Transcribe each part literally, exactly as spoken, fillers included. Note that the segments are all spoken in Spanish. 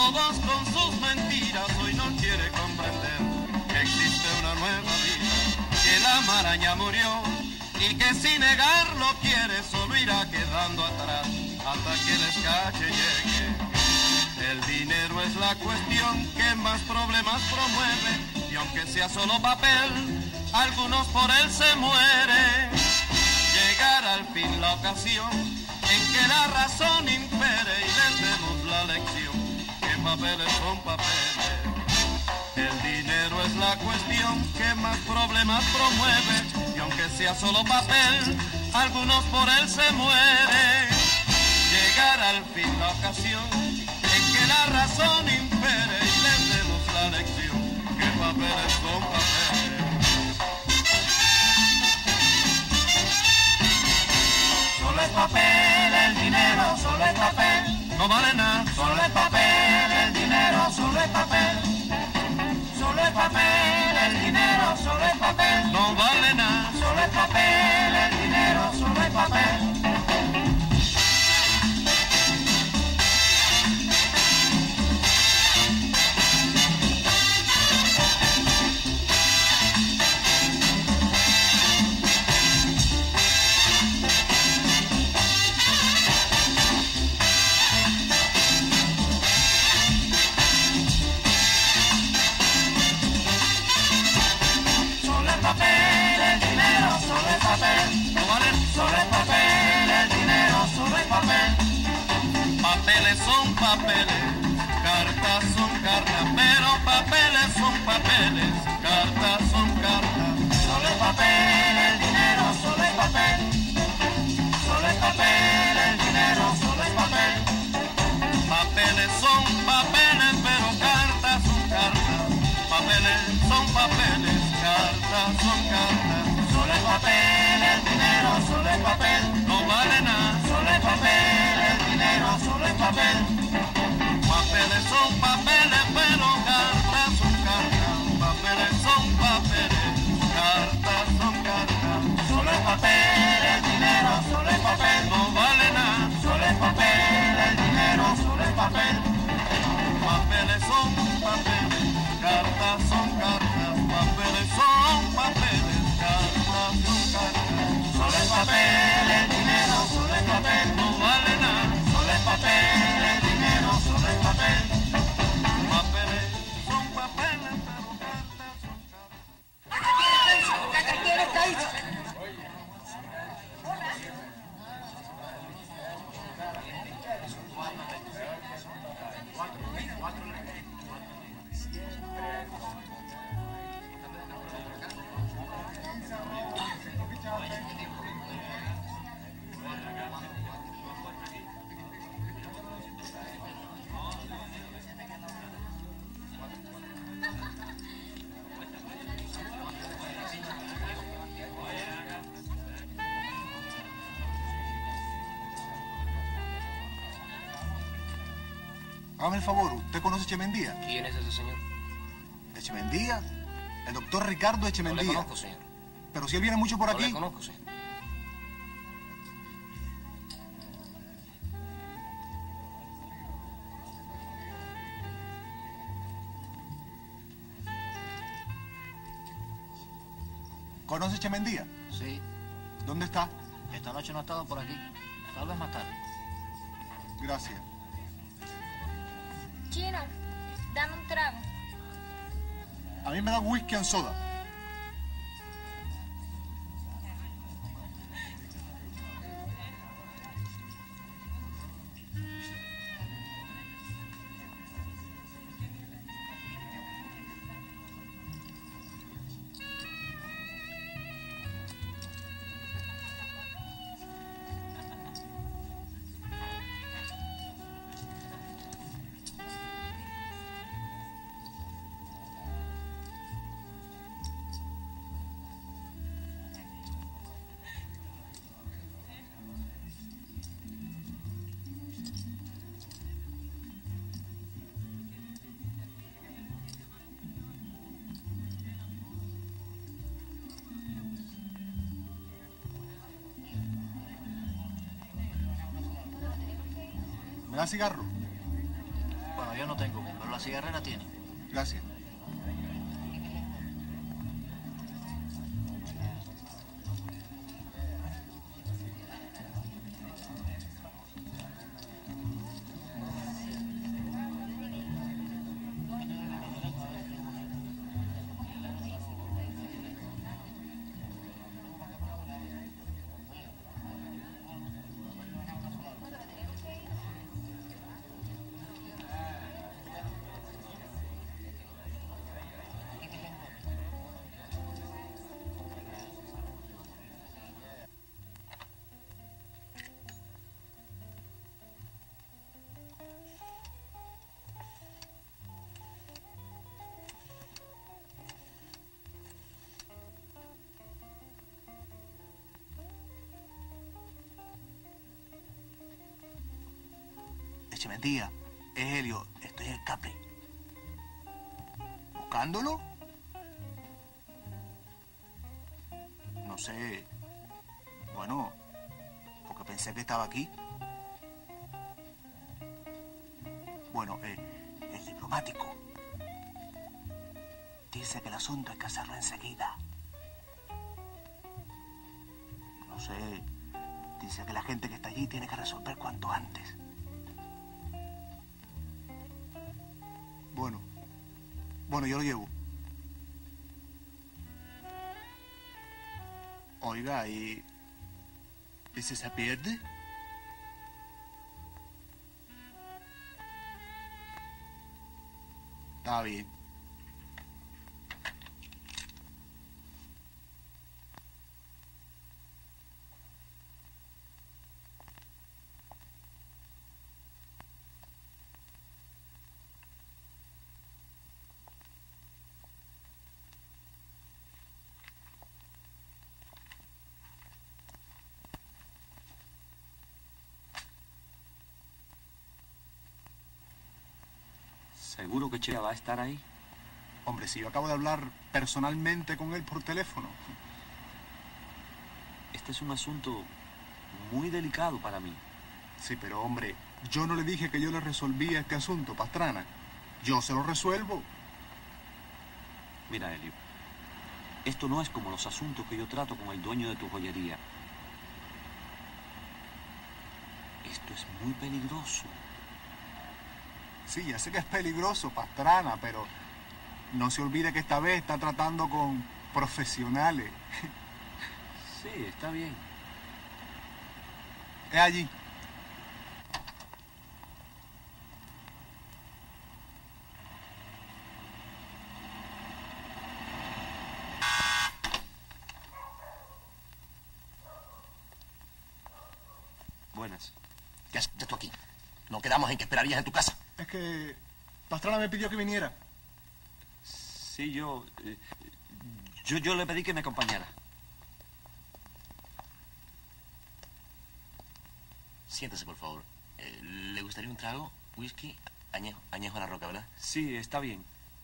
todos con sus mentiras, hoy no quiere comprender que existe una nueva vida, que la maraña murió y que si negarlo quiere solo irá quedando atrás hasta que el escache llegue. El dinero es la cuestión que más problemas promueve y aunque sea solo papel, algunos por él se mueren. Llegar al fin la ocasión en que la razón impere y les demos la lección que papeles son papeles. El dinero es la cuestión que más problemas promueve y aunque sea solo papel, algunos por él se mueren. Llegar al fin la ocasión en que la razón impere y les demos la lección que papeles son papeles. Solo es papel, el dinero, solo es papel. No vale nada. Solo es papel, el dinero, solo es papel. Solo es papel, el dinero, solo es papel. No vale nada. Solo es papel, el dinero, solo es papel. No vale. Solo es papel, el dinero, solo es papel. Papeles son papeles, cartas son cartas, pero papeles son papeles, cartas son cartas. Solo es papel, el dinero, solo es papel. Solo es papel, el dinero, solo es papel. Papeles son papeles, pero cartas son cartas. Papeles son papeles, cartas son cartas. Solo es papel, el dinero, solo es papel. No vale nada. Solo es papel, el dinero, solo es papel. Papeles son papeles, pero cartas son cartas. Papeles son papeles, cartas son cartas. Solo es papel, el dinero, solo es papel. No vale nada. Solo es papel, el dinero, solo es papel. Papeles son papeles, cartas son cartas. Papeles son papeles, cartas son cartas. Solo es papel, el dinero, solo es papel. No vale nada. Solo es papel, el dinero, solo es papel. Papeles son papeles, pero cartas son cartas. ¿Quién está ahí? Hágame el favor, ¿usted conoce Echemendía? ¿Quién es ese señor? ¿Echemendía? El doctor Ricardo No Echemendía. le conozco, señor. Pero si él viene mucho por No aquí. le conozco, señor. ¿Conoce Echemendía? Sí. ¿Dónde está? Esta noche no ha estado por aquí. Tal vez más tarde. Gracias. Chino, dame un trago. A mí me da whisky en soda. ¿Me da cigarro? Bueno, yo no tengo, pero la cigarrera tiene. Gracias. Echemendia, es Helio, estoy en el Capri. ¿Buscándolo? No sé. Bueno, porque pensé que estaba aquí. Bueno, eh, el diplomático dice que el asunto hay que hacerlo enseguida. No sé, dice que la gente que está allí tiene que resolver cuanto antes. Bueno, bueno, yo lo llevo. Oiga, ¿y, ¿y si se pierde? Está bien. ¿Seguro que Chea va a estar ahí? Hombre, si yo acabo de hablar personalmente con él por teléfono. Este es un asunto muy delicado para mí. Sí, pero hombre, yo no le dije que yo le resolvía este asunto, Pastrana. Yo se lo resuelvo. Mira, Helio, esto no es como los asuntos que yo trato con el dueño de tu joyería. Esto es muy peligroso. Sí, ya sé que es peligroso, Pastrana, pero no se olvide que esta vez está tratando con profesionales. Sí, está bien. Es allí. Buenas. Ya estás tú aquí. No quedamos en que esperarías en tu casa. Es que Pastrana me pidió que viniera. Sí, yo, eh, yo... Yo le pedí que me acompañara. Siéntese, por favor. Eh, ¿Le gustaría un trago? Whisky, añejo, añejo a la roca, ¿verdad? Sí, está bien.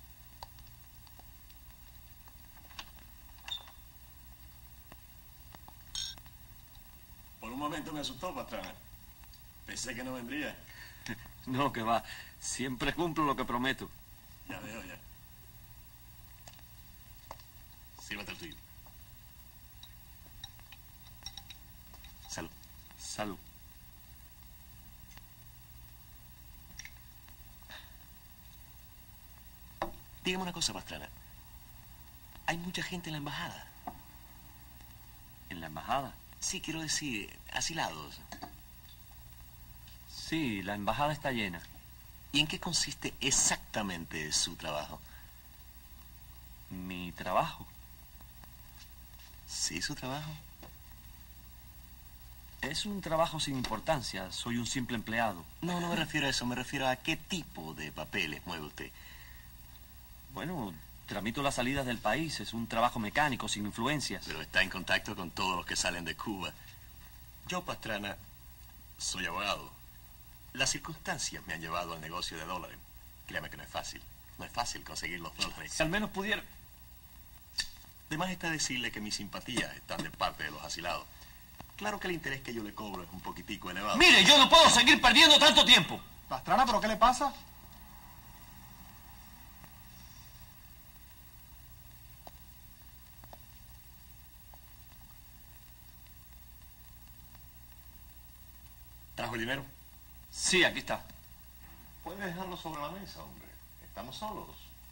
Por un momento me asustó, Pastrana. Pensé que no vendría. No, que va. Siempre cumplo lo que prometo. Ya veo, ya. Sírvate el tuyo. Salud. Salud. Dígame una cosa, Pastrana. Hay mucha gente en la embajada. ¿En la embajada? Sí, quiero decir, asilados. Sí, la embajada está llena. ¿Y en qué consiste exactamente su trabajo? ¿Mi trabajo? Sí, su trabajo. Es un trabajo sin importancia. Soy un simple empleado. No, no me refiero a eso. Me refiero a qué tipo de papeles mueve usted. Bueno, tramito las salidas del país. Es un trabajo mecánico, sin influencias. Pero está en contacto con todos los que salen de Cuba. Yo, Pastrana, soy abogado. Las circunstancias me han llevado al negocio de dólares. Créame que no es fácil. No es fácil conseguir los dólares. Si al menos pudiera... De más está decirle que mis simpatías están de parte de los asilados. Claro que el interés que yo le cobro es un poquitico elevado. ¡Mire, yo no puedo seguir perdiendo tanto tiempo! Pastrana, ¿pero qué le pasa? ¿Trajo el dinero? Sí, aquí está. Puedes dejarlo sobre la mesa, hombre. Estamos solos.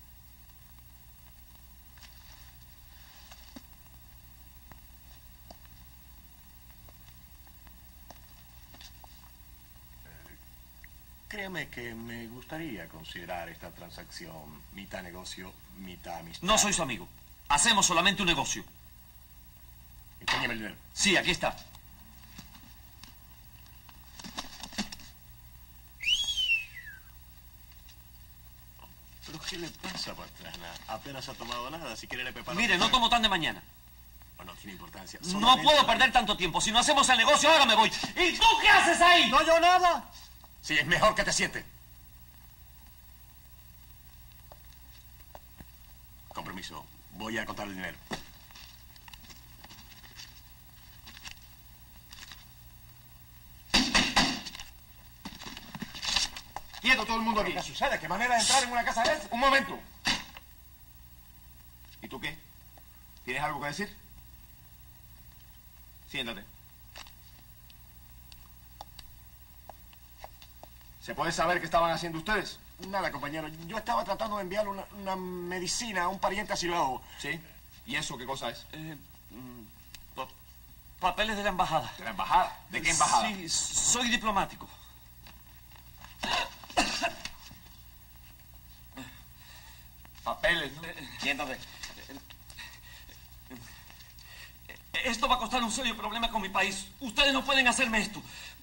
Eh, créame que me gustaría considerar esta transacción mitad negocio, mitad amistad. No soy su amigo. Hacemos solamente un negocio. Enséñame el dinero. Sí, aquí está. ¿Pero qué le pasa, Pastrana? Apenas ha tomado nada. Si quiere le preparo... Mire, no tomo tan de mañana. Oh, no tiene importancia. No Solamente- puedo perder tanto tiempo. Si no hacemos el negocio, ahora me voy. ¿Y tú qué haces ahí? No, yo nada. Sí, es mejor que te sientes. Compromiso. Voy a contar el dinero. Quieto todo el mundo aquí. ¿Qué sucede? ¿Qué manera de entrar en una casa de esa? Un momento. ¿Y tú qué? ¿Tienes algo que decir? Siéntate. ¿Se puede saber qué estaban haciendo ustedes? Nada, compañero. Yo estaba tratando de enviar una, una medicina a un pariente asilado. ¿Sí? ¿Y eso qué cosa es? Eh, mm, pa- papeles de la embajada. ¿De la embajada? ¿De qué embajada? Sí, soy diplomático. Papeles, ¿no? Siéntate. Esto va a costar un serio problema con mi país. Ustedes no pueden hacerme esto.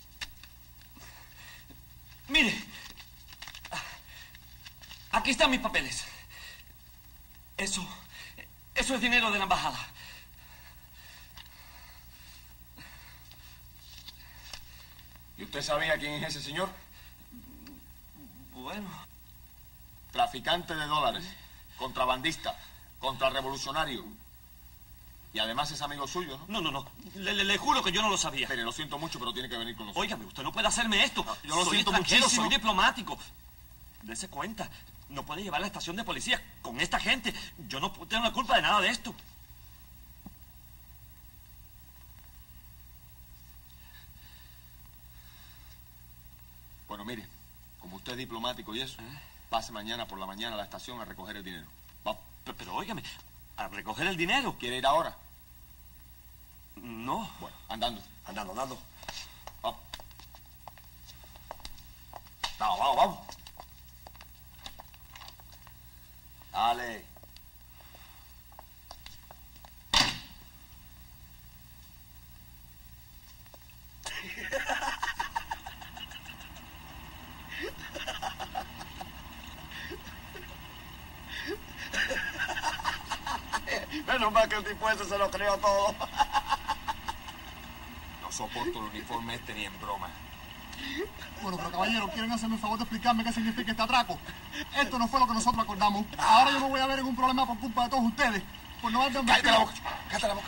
Mire, aquí están mis papeles. Eso, eso es dinero de la embajada. ¿Y usted sabía quién es ese señor? Bueno, Traficante de dólares, contrabandista, contrarrevolucionario. Y además es amigo suyo, ¿no? no, no, no. Le, le- le juro que yo no lo sabía. Mire, lo siento mucho, pero tiene que venir con nosotros. Óigame, usted no puede hacerme esto. No, yo lo soy siento extranjero, muchísimo. soy diplomático. Dese cuenta. No puede llevar a la estación de policía con esta gente. Yo no pu- tengo la culpa de nada de esto. Bueno, mire, como usted es diplomático y eso, pase mañana por la mañana a la estación a recoger el dinero. Va, Pero, pero óigame, a recoger el dinero. ¿quiere ir ahora? No. Bueno, andando. Andando, andando. Va. Vamos, vamos, vamos. Dale. Menos mal que el tipo ese se lo creyó todo. No soporto el uniforme este ni en broma. Bueno, pero caballero, ¿quieren hacerme el favor de explicarme qué significa este atraco? Esto no fue lo que nosotros acordamos. Ahora yo me voy a ver en un problema por culpa de todos ustedes. Por no haber Cállate la boca, cállate la boca.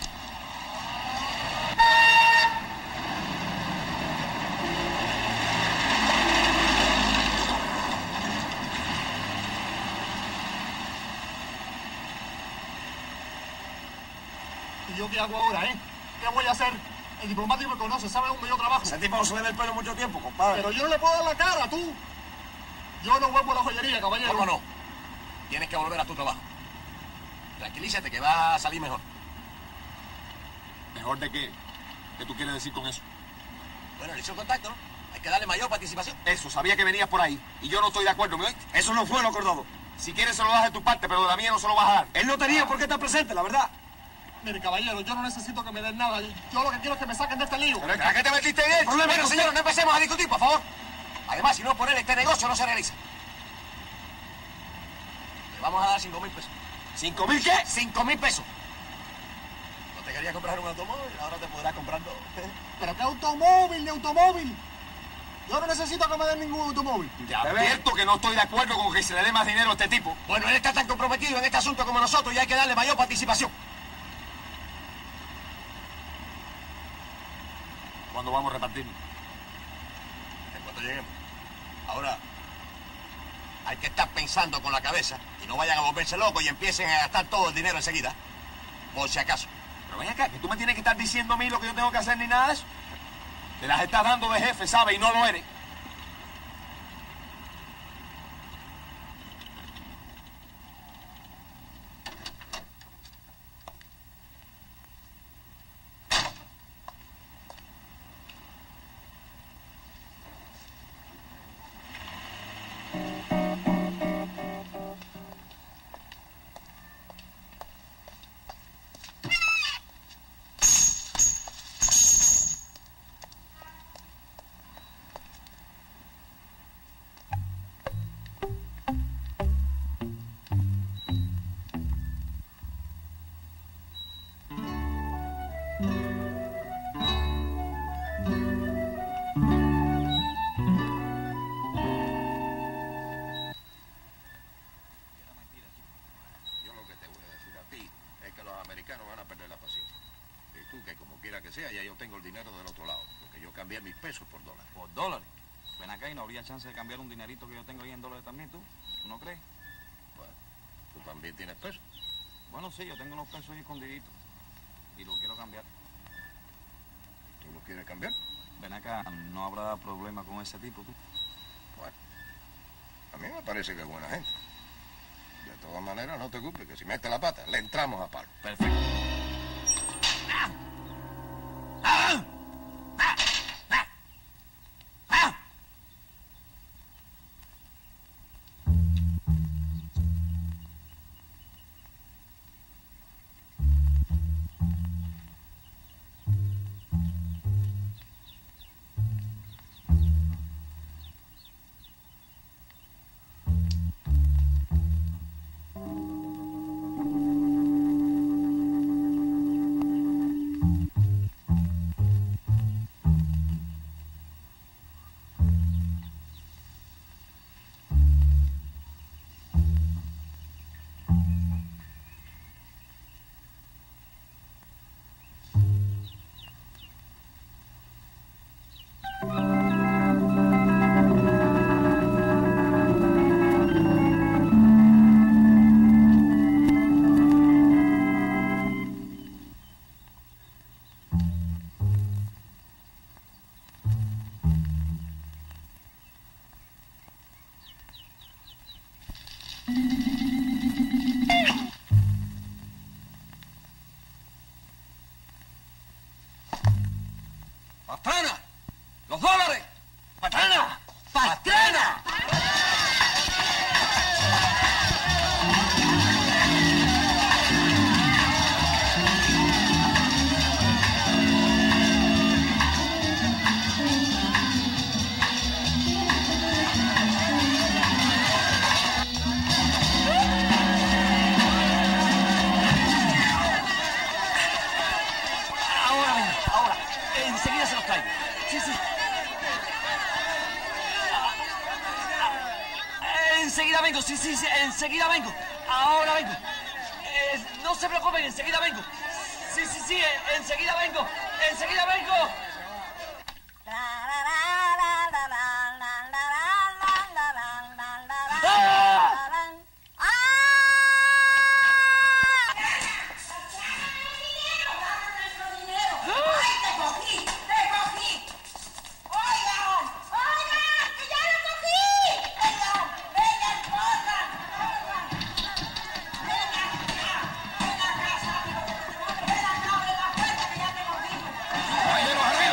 ¿Y yo qué hago ahora, eh? ¿Qué voy a hacer? El diplomático me conoce, sabe dónde yo trabajo. Ese tipo no se le ve el pelo mucho tiempo, compadre. Pero yo no le puedo dar la cara, tú. Yo no vuelvo a la joyería, caballero. ¿Cómo no? Tienes que volver a tu trabajo. Tranquilízate que va a salir mejor. ¿Mejor de qué? ¿Qué tú quieres decir con eso? Bueno, le hizo contacto, ¿no? Hay que darle mayor participación. Eso, sabía que venías por ahí. Y yo no estoy de acuerdo, ¿me oíste? Eso no fue lo acordado. Si quieres se lo das de tu parte, pero de la mía no se lo vas a dar. Él no tenía por qué estar presente, la verdad. Mire, caballero, yo no necesito que me den nada. Yo lo que quiero es que me saquen de este lío. ¿Pero a qué te metiste en él? Bueno, señor, no empecemos a discutir, por favor. Además, si no por él, este negocio no se realiza. Le vamos a dar cinco mil pesos. ¿Cinco mil qué? Cinco mil pesos. ¿No te querías comprar un automóvil? Ahora te podrás comprar dos. ¿Pero qué automóvil, ni automóvil? Yo no necesito que me den ningún automóvil. Te advierto que no estoy de acuerdo con que se le dé más dinero a este tipo. Bueno, él está tan comprometido en este asunto como nosotros y hay que darle mayor participación. ¿Cuándo vamos a repartir? En cuanto lleguemos. Ahora, hay que estar pensando con la cabeza y no vayan a volverse locos y empiecen a gastar todo el dinero enseguida. Por si acaso. Pero ven acá, que tú me tienes que estar diciendo a mí lo que yo tengo que hacer ni nada de eso. Te las estás dando de jefe, ¿sabes? Y no lo eres. Sea, ya yo tengo el dinero del otro lado, porque yo cambié mis pesos por dólares. ¿Por dólares? Ven acá y no habría chance de cambiar un dinerito que yo tengo ahí en dólares también, ¿tú? ¿Tú no crees? Bueno, ¿tú también tienes pesos? Bueno, sí, yo tengo unos pesos ahí escondiditos y los quiero cambiar. ¿Tú los quieres cambiar? Ven acá, no habrá problema con ese tipo, ¿tú? Bueno, a mí me parece que es buena gente. De todas maneras, no te ocupes, que si mete la pata, le entramos a palo. Perfecto. ¡Pastrana! ¡Los dólares! ¡Pastrana! ¡Pastrana! Enseguida vengo, sí, sí, sí, enseguida vengo. Ahora vengo. Eh, no se preocupen, enseguida vengo. Sí, sí, sí, eh, enseguida vengo. Enseguida vengo. ¡Caballeros, arriba!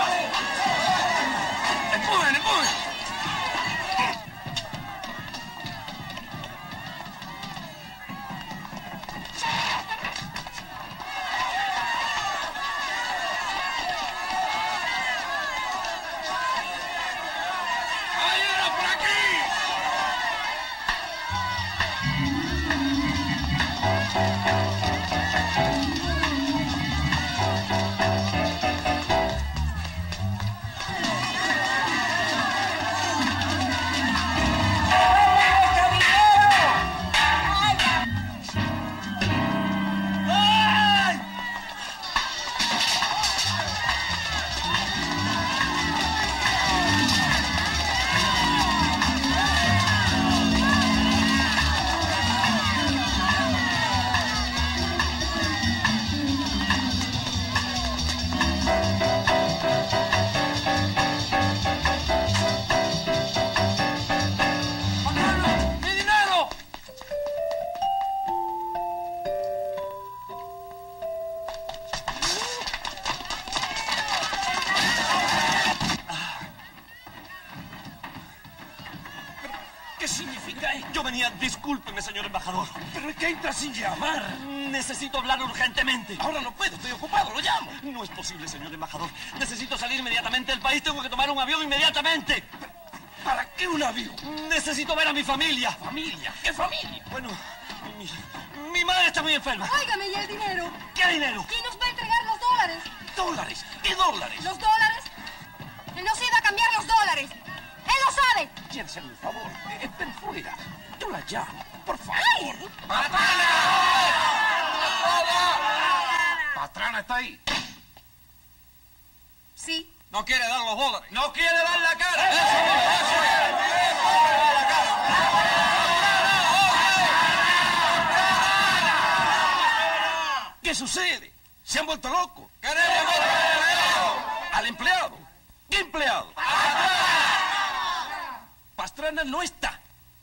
significa esto? Yo venía, discúlpeme, señor embajador. Pero es que entra sin llamar. Necesito hablar urgentemente. Ahora no puedo, estoy ocupado, lo llamo. No es posible, señor embajador. Necesito salir inmediatamente del país, tengo que tomar un avión inmediatamente. ¿Para qué un avión? Necesito ver a mi familia. ¿Familia? ¿Qué familia? Bueno, mi, mi madre está muy enferma. Óigame, ¿y el dinero? ¿Qué dinero? ¿Quién nos va a entregar los dólares? ¿Dólares? ¿Qué dólares? ¿Los dólares? Él nos iba a cambiar los dólares. ¡Él lo sabe! Quiere hacerme un favor. Estén fuera. Yo la llamo. Por favor. ¡Ay! ¡Patrana! ¿Patrana está ahí? Sí. No quiere dar los dólares. ¡No quiere dar la cara! ¿Qué sucede? ¿Se han vuelto locos? ¡Queremos dinero! ¿Al empleado? ¿Qué empleado? Pastrana no está.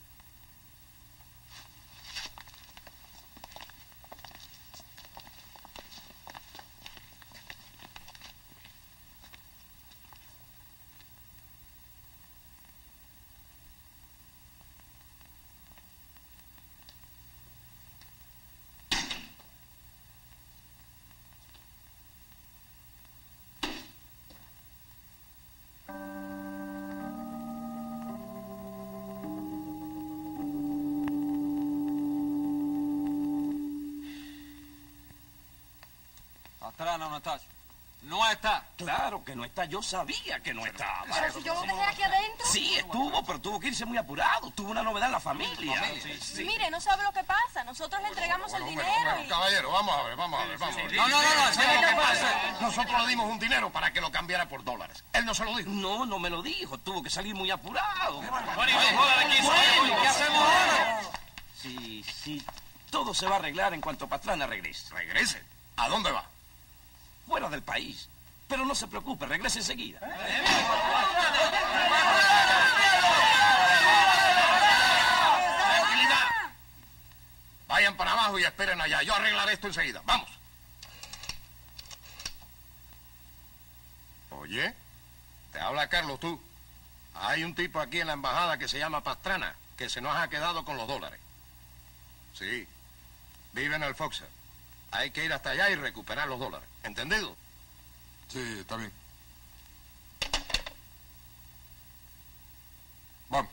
Pastrana no está. No está. Claro que no está. Yo sabía que no estaba. Pero si yo lo dejé aquí adentro. Sí, estuvo, pero tuvo que irse muy apurado. Tuvo una novedad en la familia. Sí, sí. Mire, no sabe lo que pasa. Nosotros le entregamos Bueno, el bueno, dinero bueno, y... caballero, vamos a ver, vamos a ver, vamos a ver. No, no, no, no. ¿Sabe qué pasa? Nosotros le dimos un dinero para que lo cambiara por dólares. Él no se lo dijo. No, no me lo dijo. Tuvo que salir muy apurado. Bueno, y los dólares que hizo él, ¿qué hacemos ahora? Sí, sí. Todo se va a arreglar en cuanto Pastrana regrese. Regrese. ¿A dónde va? Fuera del país. Pero no se preocupe, regrese enseguida. Tranquilidad. Vayan para abajo y esperen allá. Yo arreglaré esto enseguida. Vamos. Oye, te habla Carlos, tú. Hay un tipo aquí en la embajada que se llama Pastrana, que se nos ha quedado con los dólares. Sí. Vive en el Foxer. Hay que ir hasta allá y recuperar los dólares. ¿Entendido? Sí, está bien. Vamos.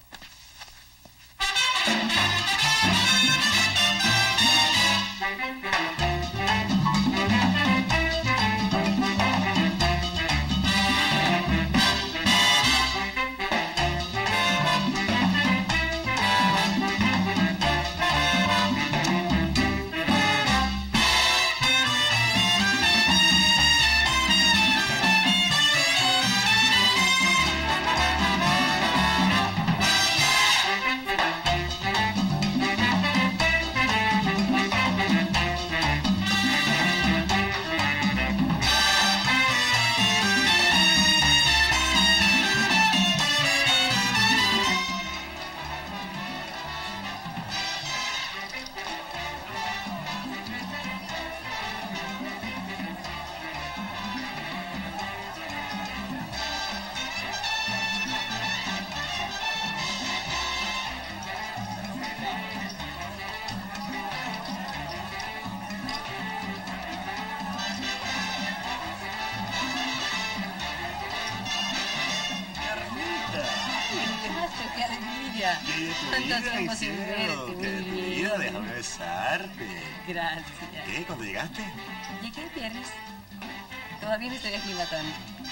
¡Qué alegría! ¿Cuánto tiempo sin verte? ¡Qué vida! Déjame besarte. Gracias. ¿Qué? ¿Cuándo llegaste? Llegué el viernes. Todavía me estoy aclimatando.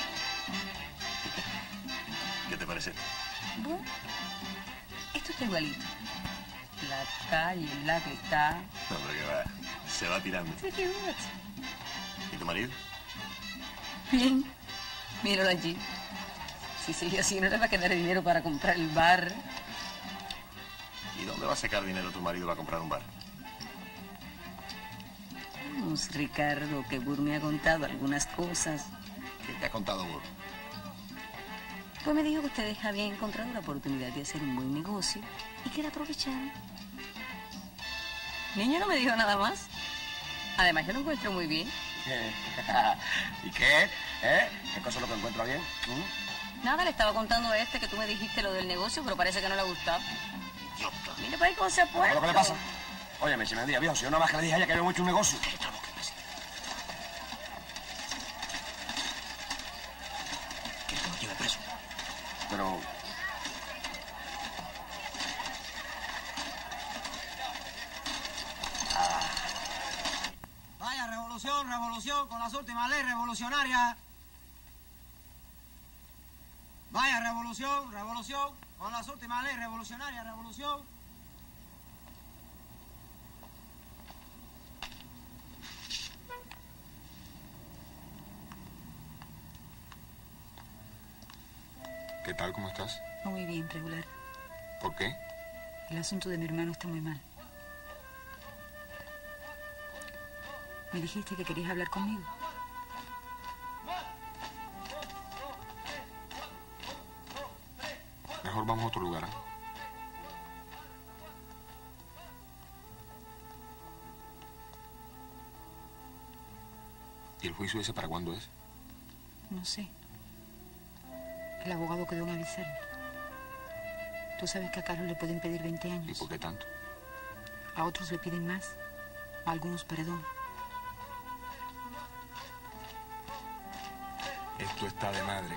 ¿Qué te parece? Bueno, esto está igualito. La calle, la que está. No, pero que va. Se va tirando. Sí, figúrate. ¿Y tu marido? Bien. Míralo allí. Si sigue así, no le va a quedar dinero para comprar el bar. ¿Y dónde va a sacar dinero tu marido para comprar un bar? Vamos, Ricardo, que Burr me ha contado algunas cosas. ¿Qué te ha contado Burr? Pues me dijo que ustedes habían encontrado la oportunidad de hacer un buen negocio y que la aprovecharon. Niño no me dijo nada más. Además, yo lo encuentro muy bien. ¿Y qué? ¿Eh? ¿Qué cosa es lo que encuentro bien? ¿Mm? Nada, le estaba contando a este que tú me dijiste lo del negocio, pero parece que no le ha gustado. idiota. Mira para ahí cómo se ha puesto. ¿Qué le pasa? Óyeme, si me diga, viejo, si yo nada más que le dije a ella que habíamos hecho un negocio. Que lo lleve preso. Pero... Vaya, revolución, revolución, con las últimas leyes revolucionarias. Vaya, revolución, revolución, con las últimas leyes revolucionarias, revolución. ¿Qué tal? ¿Cómo estás? Muy bien, regular. ¿Por qué? El asunto de mi hermano está muy mal. Me dijiste que querías hablar conmigo. Mejor vamos a otro lugar, ¿eh? ¿Y el juicio ese para cuándo es? No sé. El abogado quedó en avisarme. Tú sabes que a Carlos le pueden pedir veinte años. ¿Y por qué tanto? A otros le piden más. A algunos perdón. Esto está de madre.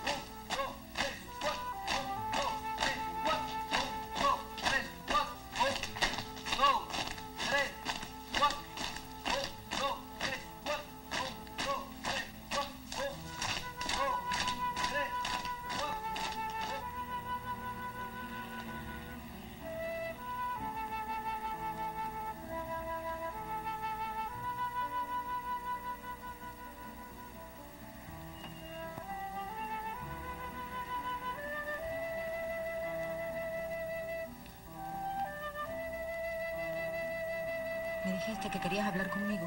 Me dijiste que querías hablar conmigo.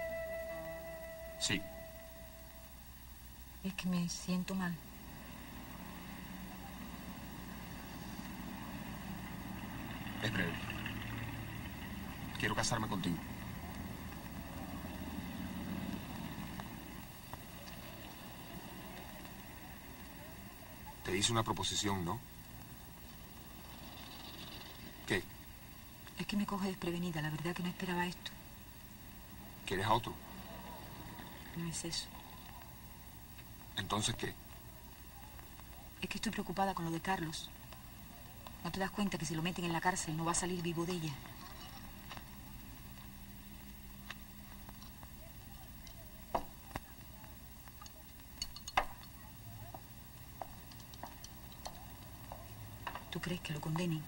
Sí. Es que me siento mal. Es breve. Quiero casarme contigo. Te hice una proposición, ¿no? ¿Qué? Es que me coge desprevenida. La verdad que no esperaba esto. ¿Quieres a otro? No es eso. ¿Entonces qué? Es que estoy preocupada con lo de Carlos. ¿No te das cuenta que si lo meten en la cárcel no va a salir vivo de ella? ¿Tú crees que lo condenen?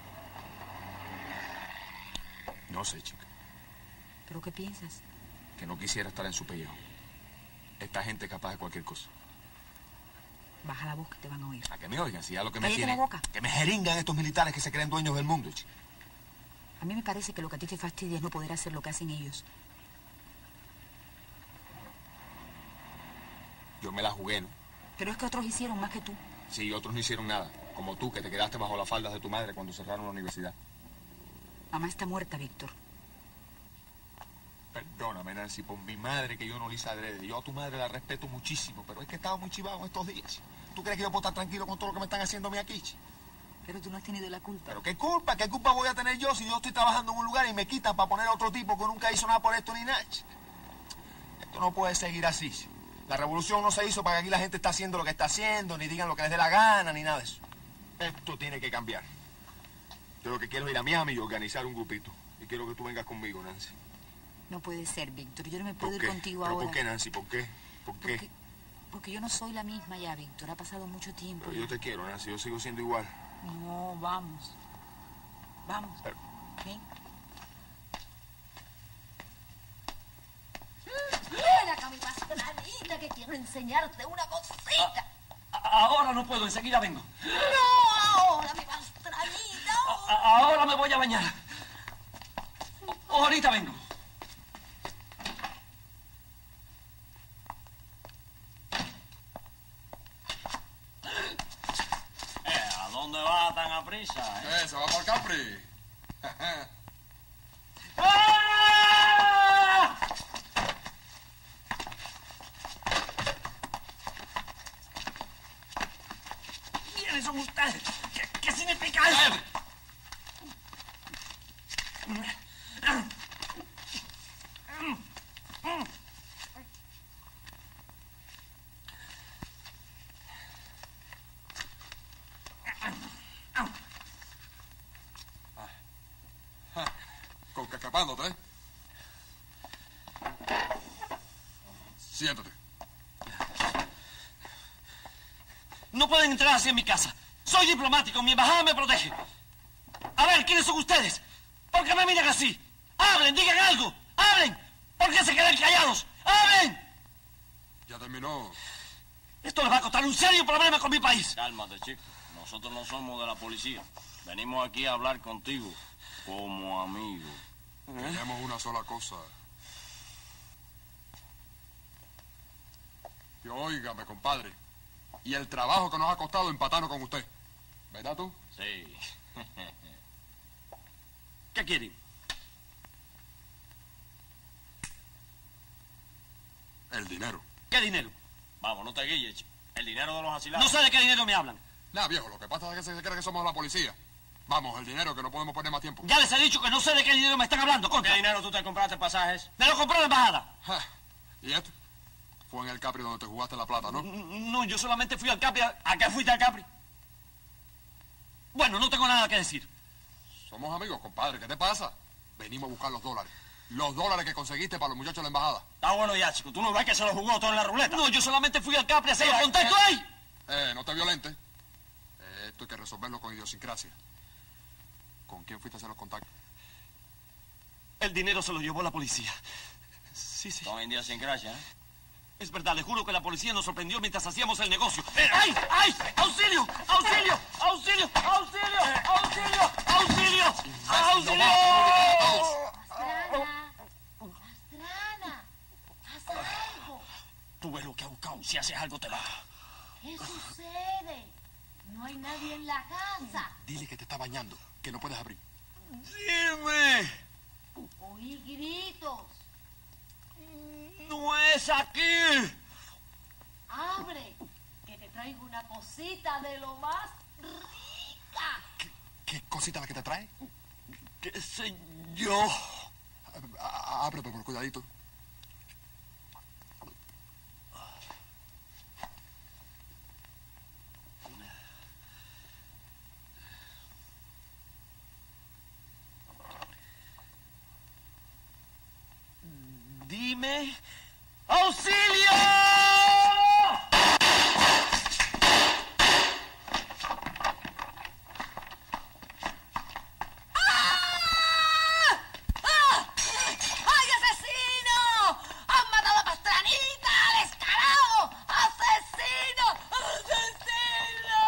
No sé, chica. ¿Pero qué piensas? Que no quisiera estar en su pellejo. Esta gente es capaz de cualquier cosa. Baja la voz que te van a oír. A que me oigan, si ya lo que me Cállate tiene... la boca. Que me jeringan estos militares que se creen dueños del mundo, chica. A mí me parece que lo que a ti te fastidia es no poder hacer lo que hacen ellos. Yo me la jugué, ¿no? Pero es que otros hicieron más que tú. Sí, otros no hicieron nada. Como tú, que te quedaste bajo las faldas de tu madre cuando cerraron la universidad. Mamá está muerta, Víctor. Perdóname, Nancy, por mi madre que yo no le hice adrede. Yo a tu madre la respeto muchísimo, pero es que he estado muy chivado estos días. ¿Tú crees que yo puedo estar tranquilo con todo lo que me están haciendo a mí aquí? Pero tú no has tenido la culpa. ¿Pero qué culpa? ¿Qué culpa voy a tener yo si yo estoy trabajando en un lugar y me quitan para poner a otro tipo que nunca hizo nada por esto ni nada? Esto no puede seguir así. La revolución no se hizo para que aquí la gente está haciendo lo que está haciendo, ni digan lo que les dé la gana, ni nada de eso. Esto tiene que cambiar. Yo lo que quiero es ir a Miami y organizar un grupito. Y quiero que tú vengas conmigo, Nancy. No puede ser, Víctor. Yo no me puedo ¿Por ir qué? contigo ¿Pero ahora. por qué, Nancy? ¿Por qué? ¿Por qué? Porque, porque yo no soy la misma ya, Víctor. Ha pasado mucho tiempo. Pero yo te quiero, Nancy. Yo sigo siendo igual. No, vamos. Vamos. Pero... Ven. Ven acá, mi pastranita, que quiero enseñarte una cosita. Ahora no puedo, enseguida vengo. No, ahora, mi pastranita. A- a- ahora me voy a bañar. Ahorita vengo. Eh, ¿a dónde va tan a prisa? Eh, se va para el Capri. ¡Ah! ¿Quiénes son ustedes? ¿Qué, qué significa eso? Con que escapándote, ¿eh? Siéntate. No pueden entrar así en mi casa. Soy diplomático, mi embajada me protege. A ver, ¿quiénes son ustedes? ¿Por qué me miran así? ¡Hablen, digan algo! ¡Hablen! ¿Por qué se quedan callados? ¡Hablen! Ya terminó. Esto les va a costar un serio problema con mi país. Cálmate, chico. Nosotros no somos de la policía. Venimos aquí a hablar contigo como amigos. Tenemos una sola cosa. Y óigame, compadre. Y el trabajo que nos ha costado empatarnos con usted. ¿Verdad tú? Sí. ¿Qué quieren? El dinero. ¿Qué dinero? Vamos, no te guilles, chico. El dinero de los asilados. No sé de qué dinero me hablan. Nada, viejo, lo que pasa es que se cree que somos la policía. Vamos, el dinero, que no podemos poner más tiempo. Ya les he dicho que no sé de qué dinero me están hablando, contra. ¿Qué dinero tú te compraste pasajes? Me lo compró la embajada. Ja. ¿Y esto? Fue en el Capri donde te jugaste la plata, ¿no? No, yo solamente fui al Capri. ¿A qué fuiste al Capri? Bueno, no tengo nada que decir. Somos amigos, compadre. ¿Qué te pasa? Venimos a buscar los dólares. Los dólares que conseguiste para los muchachos de la embajada. Está bueno ya, chico. ¿Tú no ves que se lo jugó todo en la ruleta? No, yo solamente fui al Capri a hacer el contacto ahí. Eh, no te violentes. Eh, esto hay que resolverlo con idiosincrasia. ¿Con quién fuiste a hacer los contactos? El dinero se lo llevó la policía. Sí, sí. Con idiosincrasia, ¿eh? Es verdad, le juro que la policía nos sorprendió mientras hacíamos el negocio. ¡Ay! ¡Ay! ¡Auxilio! ¡Auxilio! ¡Auxilio! ¡Auxilio! ¡Auxilio! ¡Auxilio! ¡Auxilio! Pastrana, Pastrana, haz algo. Tú ves lo que ha buscado. Si haces algo te va. ¿Qué sucede? No hay nadie en la casa. Dile que te está bañando, que no puedes abrir. ¡Dime! Oí gritos. ¡No es aquí! Abre, que te traigo una cosita de lo más rica. ¿Qué, qué cosita la que te trae? ¿Qué sé yo? Abre, pero cuidadito. Dime. ¡Auxilio! ¡Ay, asesino! ¡Han matado a Pastranita! ¡Al descarado! ¡Asesino! ¡Asesino!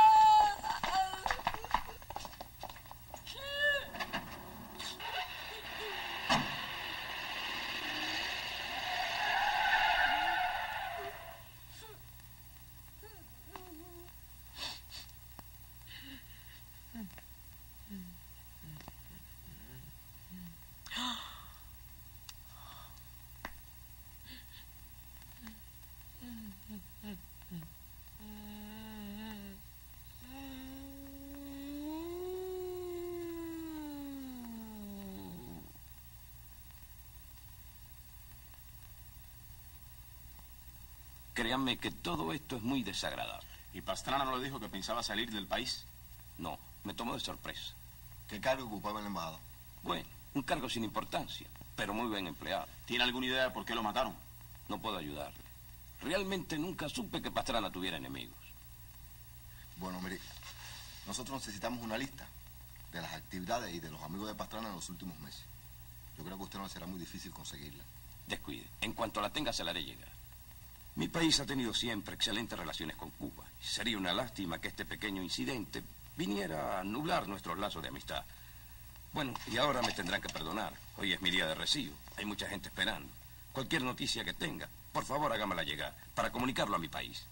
Créanme que todo esto es muy desagradable. ¿Y Pastrana no le dijo que pensaba salir del país? No, me tomó de sorpresa. ¿Qué cargo ocupaba en la embajada? Bueno, un cargo sin importancia, pero muy bien empleado. ¿Tiene alguna idea de por qué lo mataron? No puedo ayudarle. Realmente nunca supe que Pastrana tuviera enemigos. Bueno, mire, nosotros necesitamos una lista de las actividades y de los amigos de Pastrana en los últimos meses. Yo creo que a usted no le será muy difícil conseguirla. Descuide. En cuanto la tenga, se la haré llegar. Mi país ha tenido siempre excelentes relaciones con Cuba. Sería una lástima que este pequeño incidente viniera a nublar nuestros lazos de amistad. Bueno, y ahora me tendrán que perdonar. Hoy es mi día de recibo. Hay mucha gente esperando. Cualquier noticia que tenga, por favor, hágamela llegar para comunicarlo a mi país.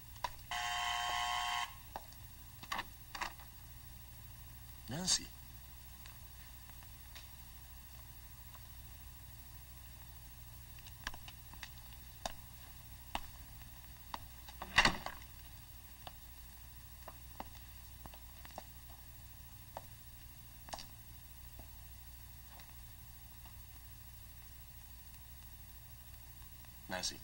Nancy. Nancy?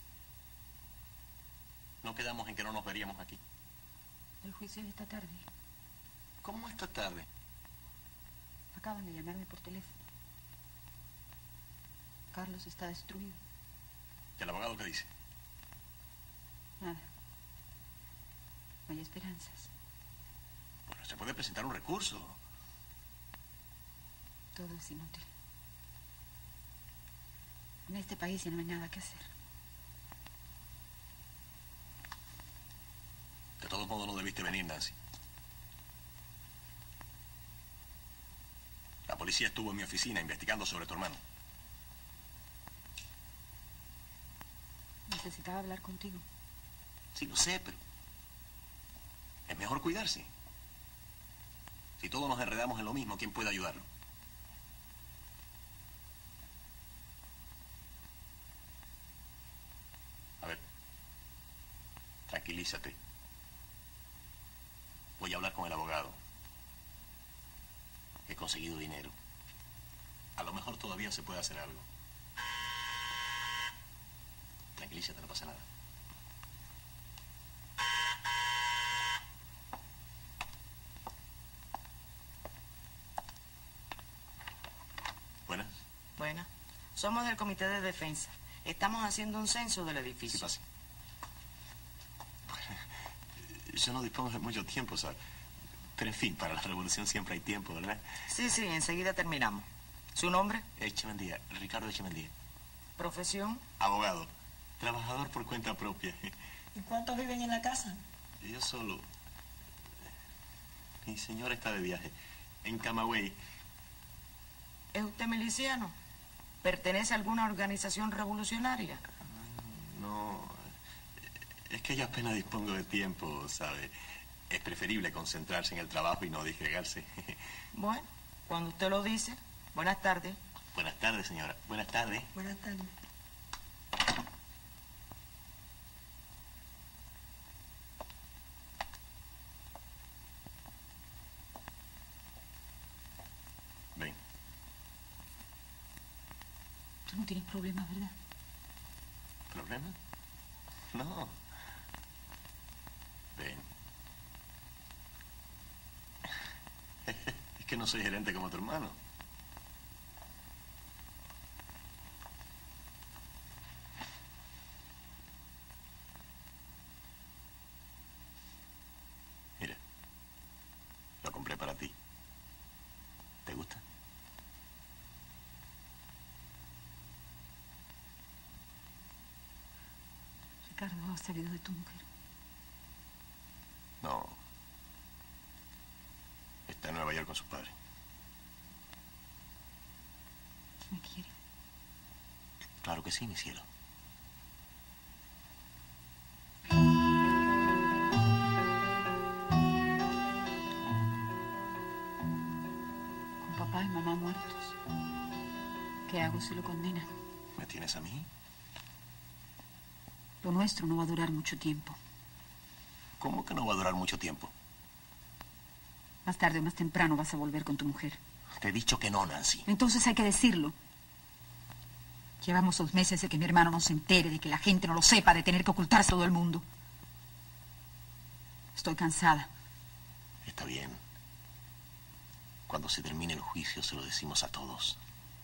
¿No quedamos en que no nos veríamos aquí? El juicio es esta tarde. ¿Cómo esta tarde? Acaban de llamarme por teléfono. Carlos está destruido. ¿Y el abogado qué dice? Nada. No hay esperanzas. Bueno, se puede presentar un recurso. Todo es inútil. En este país ya no hay nada que hacer. De todos modos, no debiste venir, Nancy. La policía estuvo en mi oficina investigando sobre tu hermano. Necesitaba hablar contigo. Sí, lo sé, pero es mejor cuidarse. Si todos nos enredamos en lo mismo, ¿quién puede ayudarlo? A ver, tranquilízate. Voy a hablar con el abogado. He conseguido dinero. A lo mejor todavía se puede hacer algo. Tranquilízate, no pasa nada. Buenas. Buenas. Somos del Comité de Defensa. Estamos haciendo un censo del edificio. Sí, pase. Yo no dispongo de mucho tiempo, ¿sabes? Pero en fin, para la revolución siempre hay tiempo, ¿verdad? Sí, sí, enseguida terminamos. ¿Su nombre? Echemendía, Ricardo Echemendía. ¿Profesión? Abogado. Trabajador por cuenta propia. ¿Y cuántos viven en la casa? Yo solo. Mi señora está de viaje. En Camagüey. ¿Es usted miliciano? ¿Pertenece a alguna organización revolucionaria? No. Es que yo apenas dispongo de tiempo, ¿sabe? Es preferible concentrarse en el trabajo y no disgregarse. Bueno, cuando usted lo dice. Buenas tardes. Buenas tardes, señora. Buenas tardes. Buenas tardes. Ven. Tú no tienes problemas, ¿verdad? ¿Problemas? No. Ven. Es que no soy gerente como tu hermano. Mira, lo compré para ti. ¿Te gusta? Ricardo, ¿has salido de tu mujer? No. Está en Nueva York con sus padres. ¿Me quiere? Claro que sí, mi cielo. Con papá y mamá muertos. ¿Qué hago si lo condenan? ¿Me tienes a mí? Lo nuestro no va a durar mucho tiempo. ¿Cómo que no va a durar mucho tiempo? Más tarde o más temprano vas a volver con tu mujer. Te he dicho que no, Nancy. Entonces hay que decirlo. Llevamos dos meses de que mi hermano no se entere, de que la gente no lo sepa, de tener que ocultarse a todo el mundo. Estoy cansada. Está bien. Cuando se termine el juicio se lo decimos a todos.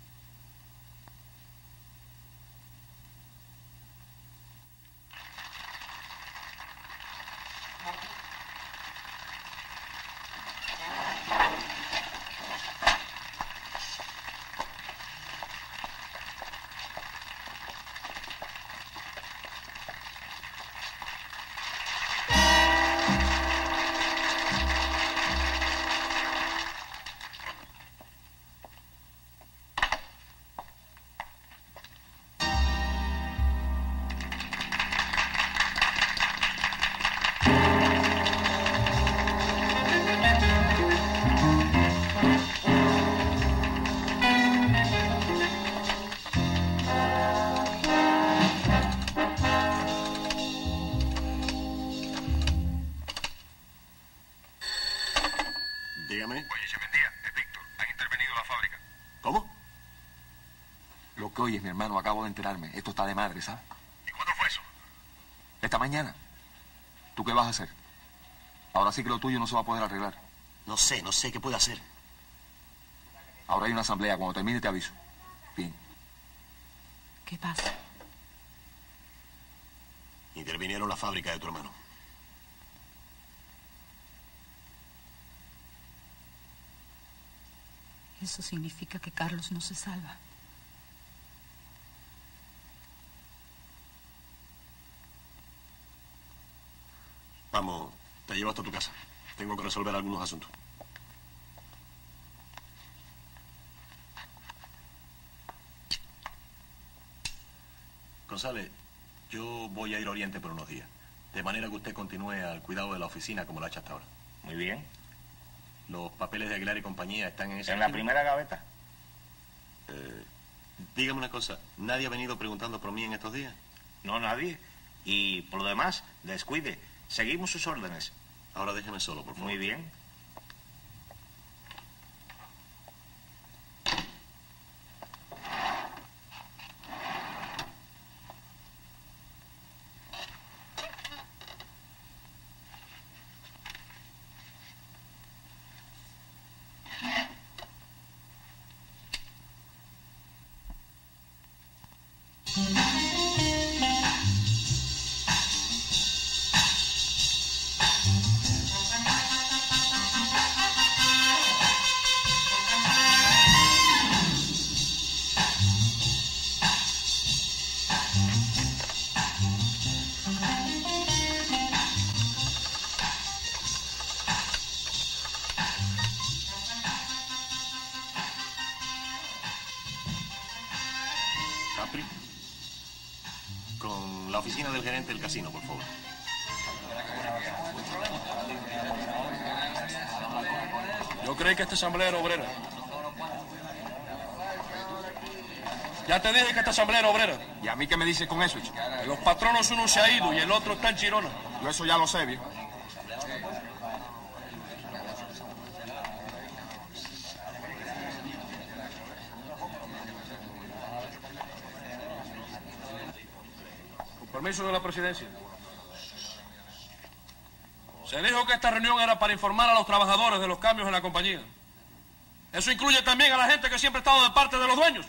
Dígame. Oye, Echemendía, es Víctor. Han intervenido la fábrica. ¿Cómo? Lo que oyes, mi hermano, acabo de enterarme. Esto está de madre, ¿sabes? ¿Y cuándo Esta mañana. ¿Tú qué vas a hacer? Ahora sí que lo tuyo no se va a poder arreglar. No sé, no sé qué puedo hacer. Ahora hay una asamblea. Cuando termine te aviso. Bien. ¿Qué pasa? Intervinieron la fábrica de tu hermano. Eso significa que Carlos no se salva. Vamos, te llevo hasta tu casa. Tengo que resolver algunos asuntos. González, yo voy a ir a Oriente por unos días. De manera que usted continúe al cuidado de la oficina como lo ha hecho hasta ahora. Muy bien. ¿Los papeles de Aguilar y compañía están en ese ¿En la archivo? primera gaveta? Eh, dígame una cosa, ¿nadie ha venido preguntando por mí en estos días? No, nadie. Y por lo demás, descuide. Seguimos sus órdenes. Ahora déjeme solo, por favor. Muy bien. Capri, con la oficina del gerente del casino, por favor. Yo creí que esta asamblea era obrera. Ya te dije que esta asamblea era obrera. ¿Y a mí qué me dices con eso, chico? De los patronos uno se ha ido y el otro está en Chirona. Yo eso ya lo sé, viejo. Con permiso de la presidencia. Se dijo que esta reunión era para informar a los trabajadores de los cambios en la compañía. Eso incluye también a la gente que siempre ha estado de parte de los dueños.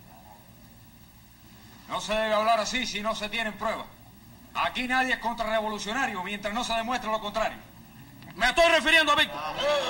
No se debe hablar así si no se tienen pruebas. Aquí nadie es contrarrevolucionario mientras no se demuestre lo contrario. Me estoy refiriendo a Víctor.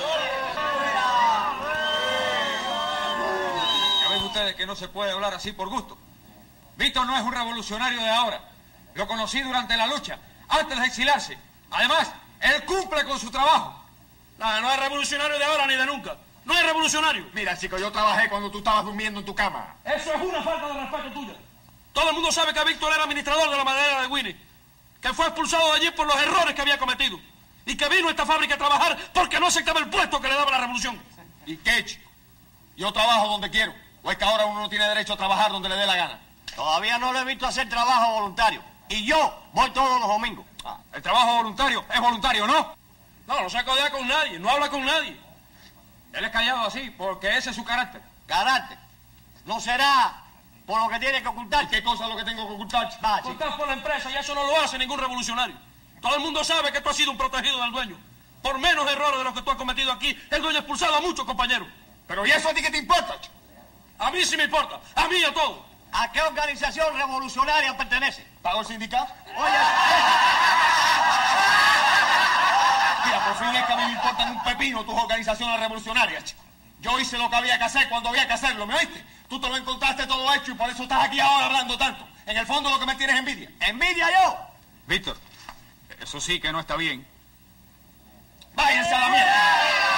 Ya ven ustedes que no se puede hablar así por gusto. Víctor no es un revolucionario de ahora. Lo conocí durante la lucha, antes de exiliarse. Además, él cumple con su trabajo. No, no es revolucionario de ahora ni de nunca. No es revolucionario. Mira, chico, yo trabajé cuando tú estabas durmiendo en tu cama. Eso es una falta de respeto tuya. Todo el mundo sabe que Víctor era administrador de la maderera de Winnie, que fue expulsado de allí por los errores que había cometido y que vino a esta fábrica a trabajar porque no aceptaba el puesto que le daba la revolución. ¿Y qué, chico? Yo trabajo donde quiero. ¿O es que ahora uno no tiene derecho a trabajar donde le dé la gana? Todavía no lo he visto hacer trabajo voluntario. Y yo voy todos los domingos. Ah, el trabajo voluntario es voluntario, ¿no? No, no se codea con nadie, no habla con nadie. Él es callado así porque ese es su carácter. ¿Carácter? ¿No será por lo que tiene que ocultar? ¿Qué cosa es lo que tengo que ocultar? Va, Tú estás por la empresa y eso no lo hace ningún revolucionario. Todo el mundo sabe que tú has sido un protegido del dueño. Por menos errores de los que tú has cometido aquí, el dueño ha expulsado a muchos compañeros. Pero ¿y eso a ti qué te importa, chico? A mí sí me importa, a mí y a todo. ¿A qué organización revolucionaria pertenece? ¿Pago el sindicato? Oye, mira, por fin es que a mí me importan un pepino tus organizaciones revolucionarias, chico. Yo hice lo que había que hacer cuando había que hacerlo, ¿me oíste? Tú te lo encontraste todo hecho y por eso estás aquí ahora hablando tanto. En el fondo lo que me tienes es envidia. ¿envidia yo? Víctor, eso sí que no está bien. ¡Váyanse a la mierda!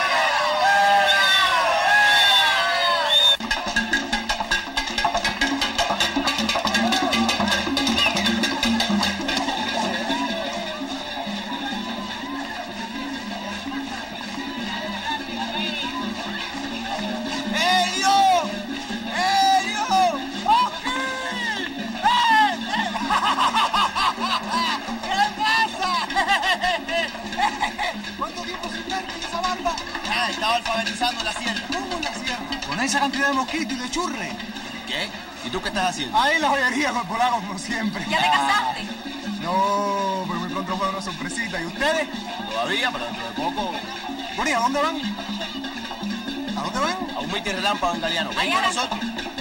Estaba alfabetizando en la sierra. ¿Cómo en la sierra? Con esa cantidad de mosquitos y de churre. ¿Qué? ¿Y tú qué estás haciendo? Ahí en la joyería, con polaco, como siempre. ¿Ya te casaste? No, pero muy pronto fue una sorpresita. ¿Y ustedes? Todavía, pero dentro de poco. Bueno, ¿y a dónde van? ¿A dónde van? A un mitin relámpago en Galeano. ¿Ven con nosotros?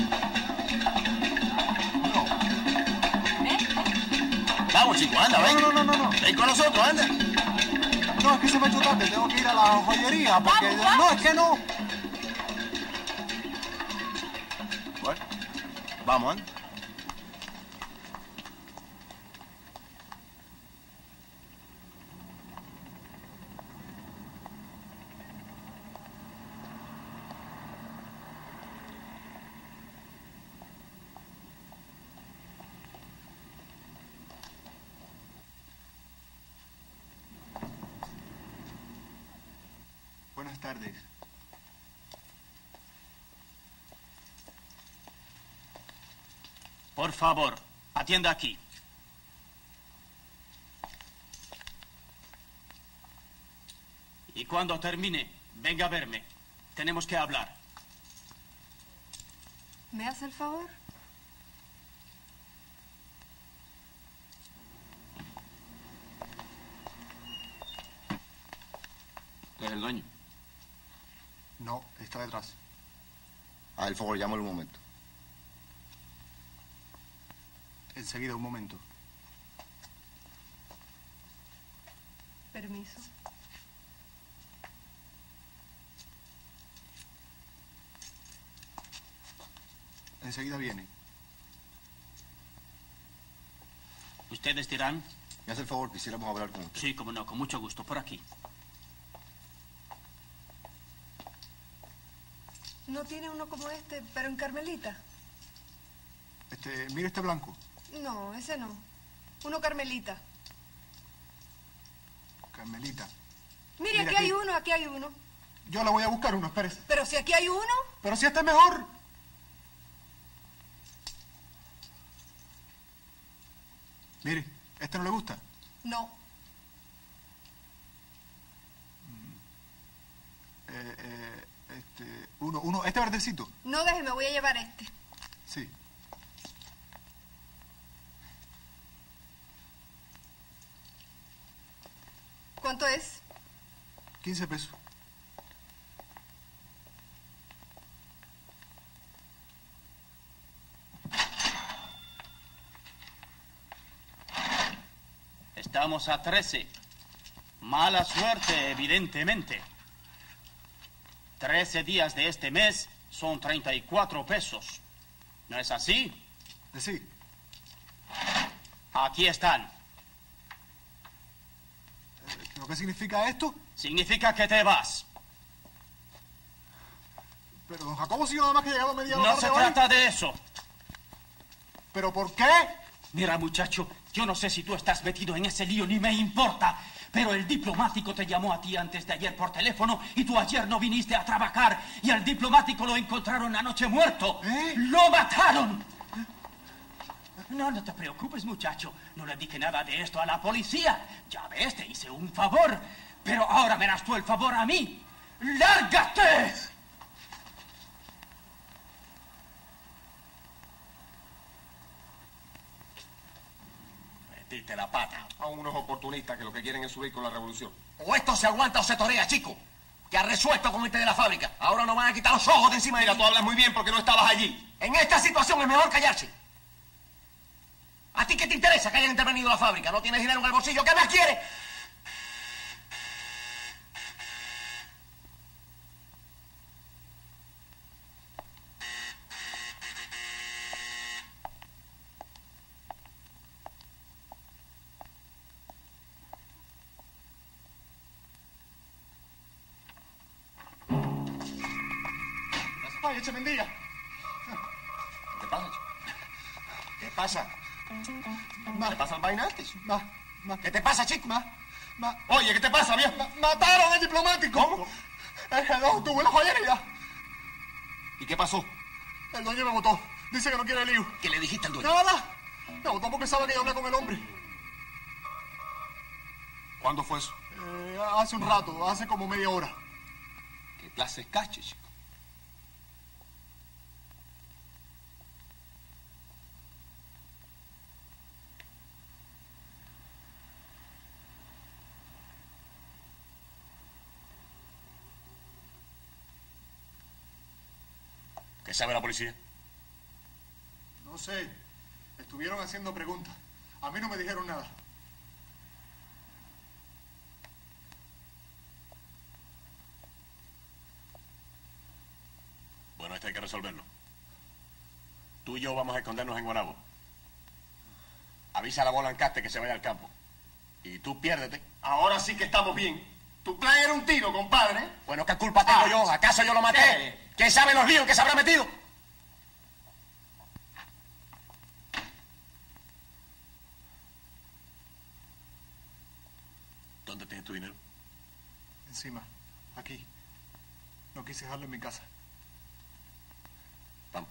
Vamos, chicos, anda, ven. No, no, no, no. Ven con nosotros, anda. No, es que se me ha hecho tarde. Tengo que ir a la joyería porque... Vamos, vamos. No, es que no. Bueno, vamos, anda. Buenas tardes. Por favor, atienda aquí. Y cuando termine, venga a verme. Tenemos que hablar. ¿Me hace el favor? ¿Tú eres el dueño? No, está detrás. Ah, el favor, llámalo un momento. Enseguida, un momento. Permiso. Enseguida viene. ¿Ustedes dirán? Me hace el favor, quisiéramos hablar con usted. Sí, como no, con mucho gusto. Por aquí. ¿No tiene uno como este, pero en Carmelita? Este, mire este blanco. No, ese no. Uno Carmelita. Carmelita. Mire, Mira aquí, aquí. hay uno, aquí hay uno. Yo le voy a buscar uno, espérese. Pero si aquí hay uno. Pero si este es mejor. Mire, ¿este no le gusta? No. Eh, eh, este, uno, uno, este verdecito. No, déjeme, voy a llevar este. Sí. ¿Cuánto es? quince pesos. Estamos a trece. Mala suerte, evidentemente. Trece días de este mes son treinta y cuatro pesos. ¿No es así? Sí. Aquí están. ¿Pero qué significa esto? Significa que te vas. Pero, don Jacobo, si yo nada más que he llegado a media hora No se tarde hoy. trata de eso. ¿Pero por qué? Mira, muchacho, yo no sé si tú estás metido en ese lío, ni me importa. Pero el diplomático te llamó a ti antes de ayer por teléfono y tú ayer no viniste a trabajar. Y al diplomático lo encontraron anoche muerto. ¿Eh? ¡Lo mataron! No, no te preocupes, muchacho. No le dije nada de esto a la policía. Ya ves, te hice un favor. Pero ahora me das tú el favor a mí. ¡Lárgate! Metiste la pata. A unos oportunistas que lo que quieren es subir con la revolución. O esto se aguanta o se torea, chico. Que ha resuelto con este de la fábrica. Ahora nos van a quitar los ojos de encima de Mira, ella. tú hablas muy bien porque no estabas allí. En esta situación es mejor callarse. ¿A ti qué te interesa que hayan intervenido la fábrica? ¿No tienes dinero en el bolsillo? ¿Qué más quieres? Ay, eche mendiga. ¿Qué pasa, chico? ¿Qué pasa? Ma, ¿Qué pasa al vaina antes? ma, ma, ¿Qué te pasa, chico? ma, ma. Oye, ¿qué te pasa, viejo? Ma- mataron al diplomático. ¿Cómo? El reloj tuvo en la joyería. ¿Y qué pasó? El dueño me votó. Dice que no quiere lío. ¿Qué le dijiste al dueño? Nada. Me votó porque sabe que yo hablé con el hombre. ¿Cuándo fue eso? Eh, hace un rato, hace como media hora. ¿Qué clase de cache, chico? ¿Qué sabe la policía? No sé. Estuvieron haciendo preguntas. A mí no me dijeron nada. Bueno, esto hay que resolverlo. Tú y yo vamos a escondernos en Guanabo. Avisa a la bola en caste que se vaya al campo. Y tú piérdete. Ahora sí que estamos bien. Tu plan era un tiro, compadre. Bueno, ¿qué culpa tengo Ah. yo? ¿Acaso yo lo maté? ¿Qué? ¿Quién sabe los líos en que se habrá metido? ¿Dónde tienes tu dinero? Encima. Aquí. No quise dejarlo en mi casa. Vamos.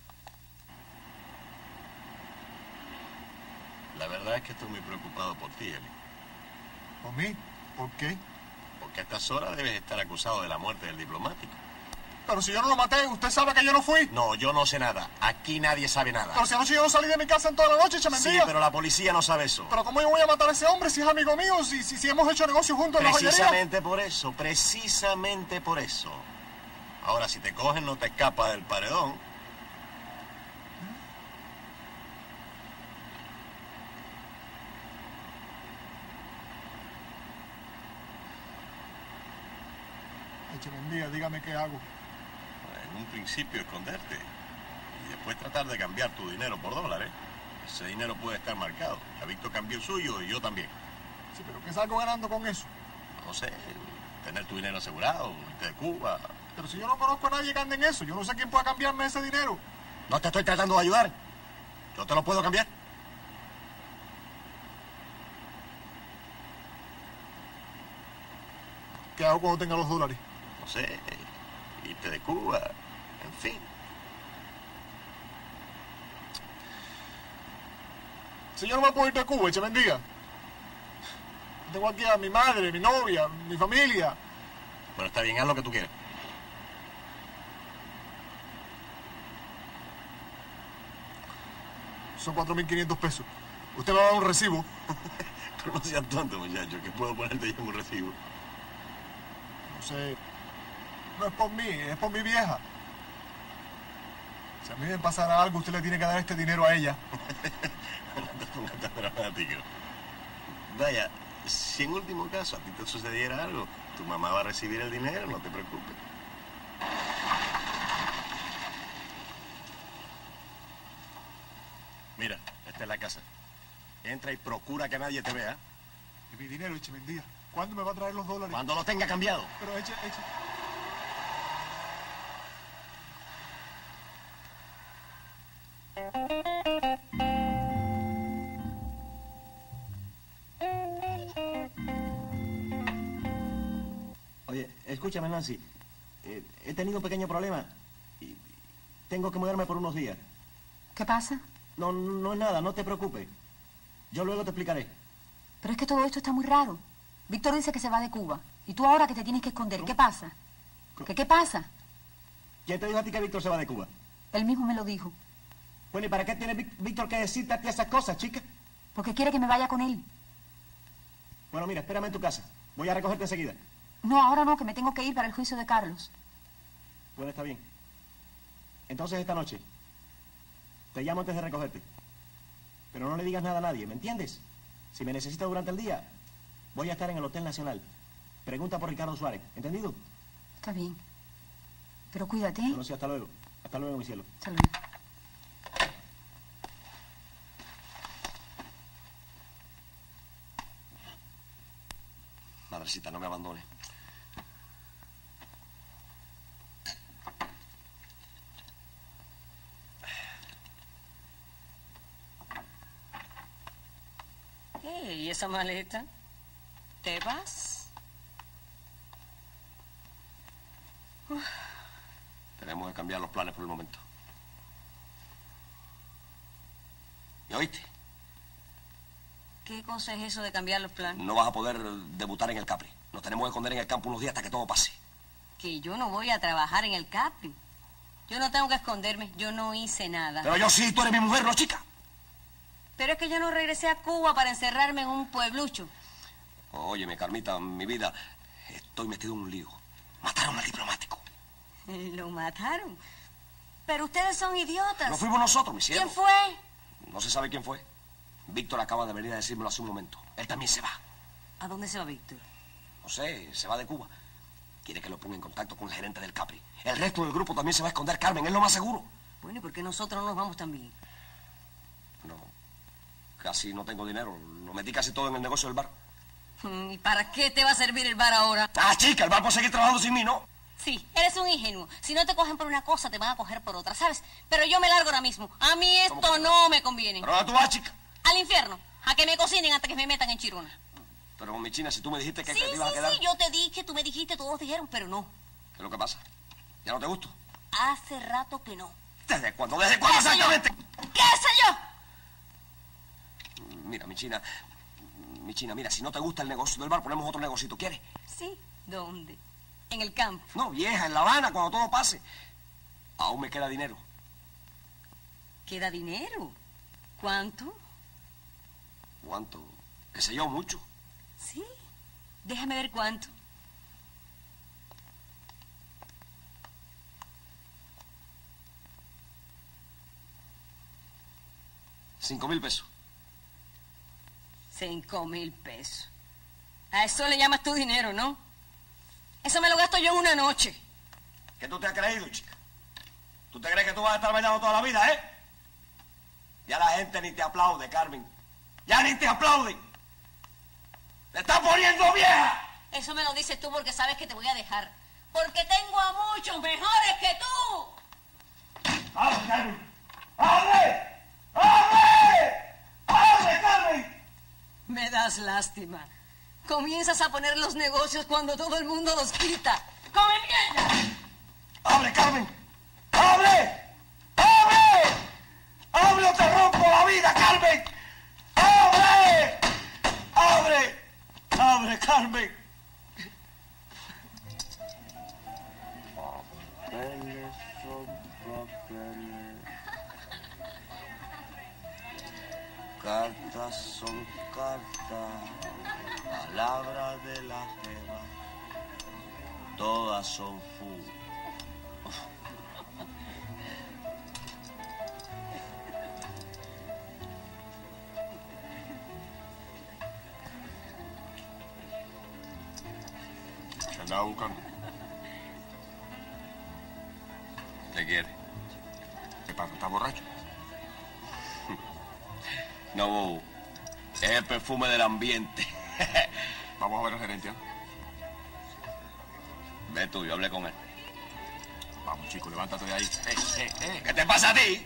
La verdad es que estoy muy preocupado por ti, Eli. ¿Por mí? ¿Por qué? Porque a estas horas debes estar acusado de la muerte del diplomático. Pero si yo no lo maté, ¿usted sabe que yo no fui? No, yo no sé nada. Aquí nadie sabe nada. Pero si anoche yo no salí de mi casa en toda la noche, Chemendía. Sí, pero la policía no sabe eso. Pero ¿cómo yo voy a matar a ese hombre si es amigo mío? Si, si, si hemos hecho negocio juntos en la joyería. Precisamente por eso, precisamente por eso. Ahora, si te cogen, no te escapas del paredón. Ay, Chemendía, dígame qué hago. En un principio esconderte. Y después tratar de cambiar tu dinero por dólares. Ese dinero puede estar marcado. Ya Víctor cambió el suyo y yo también. Sí, pero ¿qué salgo ganando con eso? No sé, tener tu dinero asegurado, irte de Cuba. Pero si yo no conozco a nadie que ande en eso, yo no sé quién pueda cambiarme ese dinero. No te estoy tratando de ayudar. Yo te lo puedo cambiar. ¿Qué hago cuando tenga los dólares? No sé, irte de Cuba, en fin. Si yo no me puedo ir de Cuba, eche bendiga. Tengo aquí a mi madre, mi novia, mi familia. Bueno, está bien, haz lo que tú quieras. Son cuatro mil quinientos pesos. Usted me va a dar un recibo. Pero no seas tonto, muchacho, que puedo ponerte yo en un recibo. No sé. No es por mí, es por mi vieja. Si a mí me pasara algo, usted le tiene que dar este dinero a ella. No te pongas tan dramático. Vaya, si en último caso a ti te sucediera algo, tu mamá va a recibir el dinero, no te preocupes. Mira, esta es la casa. Entra y procura que nadie te vea. Y mi dinero, eche bendiga. ¿Cuándo me va a traer los dólares? Cuando lo tenga cambiado. Pero eche, eche. Oye, escúchame, Nancy. Eh, he tenido un pequeño problema. Y tengo que mudarme por unos días. ¿Qué pasa? No, no es nada, no te preocupes. Yo luego te explicaré. Pero es que todo esto está muy raro. Víctor dice que se va de Cuba. Y tú ahora que te tienes que esconder. ¿Qué pasa? ¿Qué, qué pasa? ¿Quién te dijo a ti que Víctor se va de Cuba? Él mismo me lo dijo. Bueno, ¿y para qué tiene Vic- Víctor que decirte a ti esas cosas, chica? Porque quiere que me vaya con él. Bueno, mira, espérame en tu casa. Voy a recogerte enseguida. No, ahora no, que me tengo que ir para el juicio de Carlos. Bueno, está bien. Entonces esta noche te llamo antes de recogerte. Pero no le digas nada a nadie, ¿me entiendes? Si me necesitas durante el día, voy a estar en el Hotel Nacional. Pregunta por Ricardo Suárez, ¿entendido? Está bien. Pero cuídate. Bueno, sí, hasta luego. Hasta luego, mi cielo. Hasta luego. Madrecita, no me abandone. ¿Y esa maleta? ¿Te vas? Uf. Tenemos que cambiar los planes por el momento. ¿Me oíste? ¿Qué cosa es eso de cambiar los planes? No vas a poder debutar en el Capri. Nos tenemos que esconder en el campo unos días hasta que todo pase. Que yo no voy a trabajar en el Capri. Yo no tengo que esconderme. Yo no hice nada. Pero yo sí, tú eres mi mujer, ¿no, chica? Pero es que yo no regresé a Cuba para encerrarme en un pueblucho. Óyeme, Carmita, mi vida, estoy metido en un lío. Mataron al diplomático. Lo mataron. Pero ustedes son idiotas. No fuimos nosotros, mi cielo. ¿Quién fue? No se sabe quién fue. Víctor acaba de venir a decírmelo hace un momento. Él también se va. ¿A dónde se va Víctor? No sé, se va de Cuba. Quiere que lo ponga en contacto con el gerente del Capri. El resto del grupo también se va a esconder, Carmen, es lo más seguro. Bueno, ¿y por qué nosotros no nos vamos también? No, casi no tengo dinero. Lo metí casi todo en el negocio del bar. ¿Y para qué te va a servir el bar ahora? Ah, chica, el bar puede seguir trabajando sin mí, ¿no? Sí, eres un ingenuo. Si no te cogen por una cosa, te van a coger por otra, ¿sabes? Pero yo me largo ahora mismo. A mí esto no me conviene. ¿Pero dónde tú vas, chica? Al infierno. A que me cocinen antes que me metan en chirona. Pero, mi china, si tú me dijiste que Sí, te sí, ibas a quedar... sí, yo te dije, tú me dijiste, todos dijeron, pero no. ¿Qué es lo que pasa? ¿Ya no te gusto? Hace rato que no. ¿Desde cuándo? ¿Desde cuándo ¿Qué sé yo? exactamente? ¿Qué sé yo? Mira, mi china... Mi china, mira, si no te gusta el negocio del bar, ponemos otro negocito, ¿quieres? Sí, ¿dónde? En el campo. No, vieja, en La Habana, cuando todo pase. Aún me queda dinero. ¿Queda dinero? ¿Cuánto? ¿Cuánto? Qué sé yo, mucho. Sí. Déjame ver cuánto. Cinco mil pesos. Cinco mil pesos. A eso le llamas tu dinero, ¿no? Eso me lo gasto yo en una noche. ¿Qué tú te has creído, chica? ¿Tú te crees que tú vas a estar bailando toda la vida, eh? Ya la gente ni te aplaude, Carmen. Ya ni te aplauden. ¡Te estás poniendo vieja! Eso me lo dices tú porque sabes que te voy a dejar. Porque tengo a muchos mejores que tú. ¡Abre, Carmen! ¡Abre! ¡Abre! ¡Abre, Carmen! Me das lástima. Comienzas a poner los negocios cuando todo el mundo los quita. ¡Come mierda! ¡Abre, Carmen! ¡Abre! ¡Abre! ¡Abre o te rompo la vida, Carmen! ¡Abre! ¡Abre! ¡Abre, Carmen! Papeles son papeles. Cartas son cartas. Palabras de la jeva. Todas son fu. ¿Qué andaba buscando? ¿Qué quiere? ¿Qué pasa? ¿Estás borracho? No, bobo. Es el perfume del ambiente. Vamos a ver al gerente, ¿eh? Ve tú, yo hablé con él. Vamos, chico, levántate de ahí. Eh, eh, eh. ¿Qué te pasa a ti?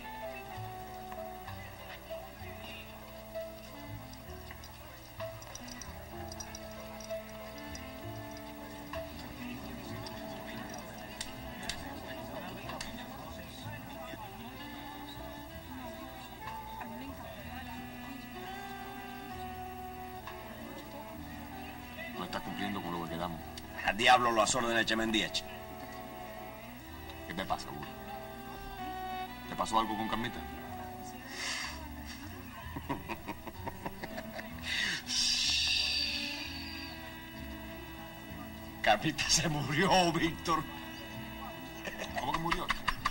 No estás cumpliendo con lo que quedamos. Al diablo las órdenes de Chemendiech. ¿Qué te pasa, Hugo? ¿Te pasó algo con Carmita? Carmita se murió, Víctor. ¿Cómo que murió?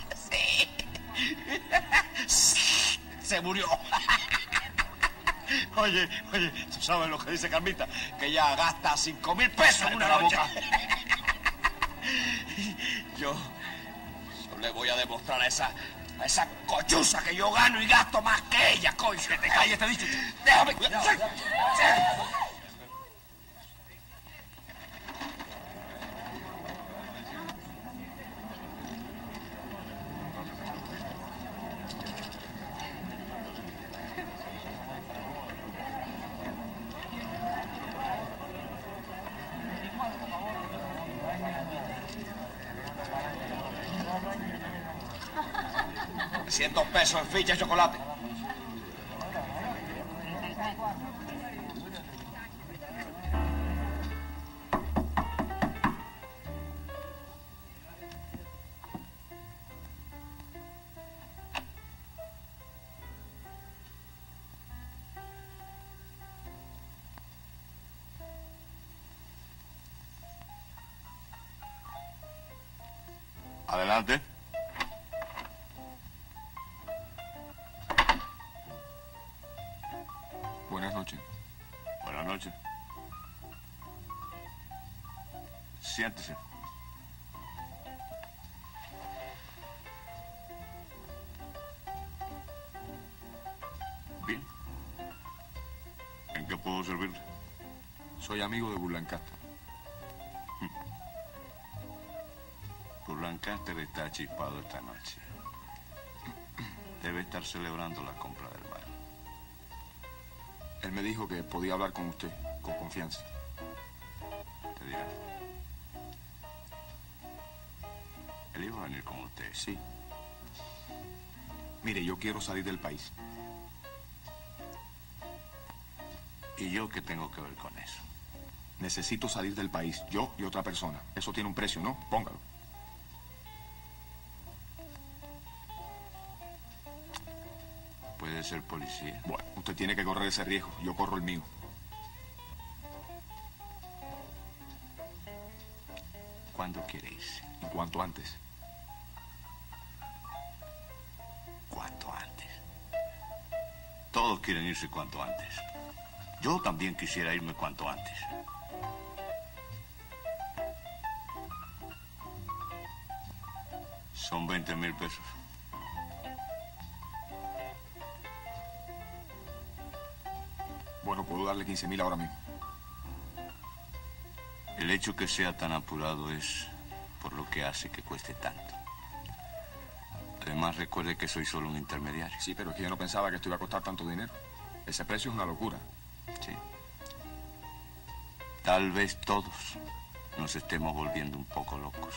Sí. Se murió. Oye, oye, ¿tú sabes lo que dice Carmita? Que ella gasta cinco mil pesos en una la noche. boca. Yo, yo le voy a demostrar a esa, a esa cochuza que yo gano y gasto más que ella, coño. Que te calles, te he dicho. Déjame. Cuidado. Sí, sí. trescientos pesos en ficha de chocolate. Adelante. Siéntese. Bien. ¿En qué puedo servirle? Soy amigo de Burlancaster. Burlancaster está chispado esta noche. Debe estar celebrando la compra del bar. Él me dijo que podía hablar con usted, con confianza. Te dirá. Él iba a venir con usted. Sí. Mire, yo quiero salir del país. ¿Y yo qué tengo que ver con eso? Necesito salir del país, yo y otra persona. Eso tiene un precio, ¿no? Póngalo. Puede ser policía. Bueno, usted tiene que correr ese riesgo. Yo corro el mío. ¿Cuándo quiere irse? Y cuanto antes. Cuanto antes. Todos quieren irse cuanto antes. Yo también quisiera irme cuanto antes. Son veinte mil pesos. Bueno, puedo darle quince mil ahora mismo. El hecho que sea tan apurado es por lo que hace que cueste tanto. Además, recuerde que soy solo un intermediario. Sí, pero es que yo no pensaba que esto iba a costar tanto dinero. Ese precio es una locura. Sí. Tal vez todos nos estemos volviendo un poco locos.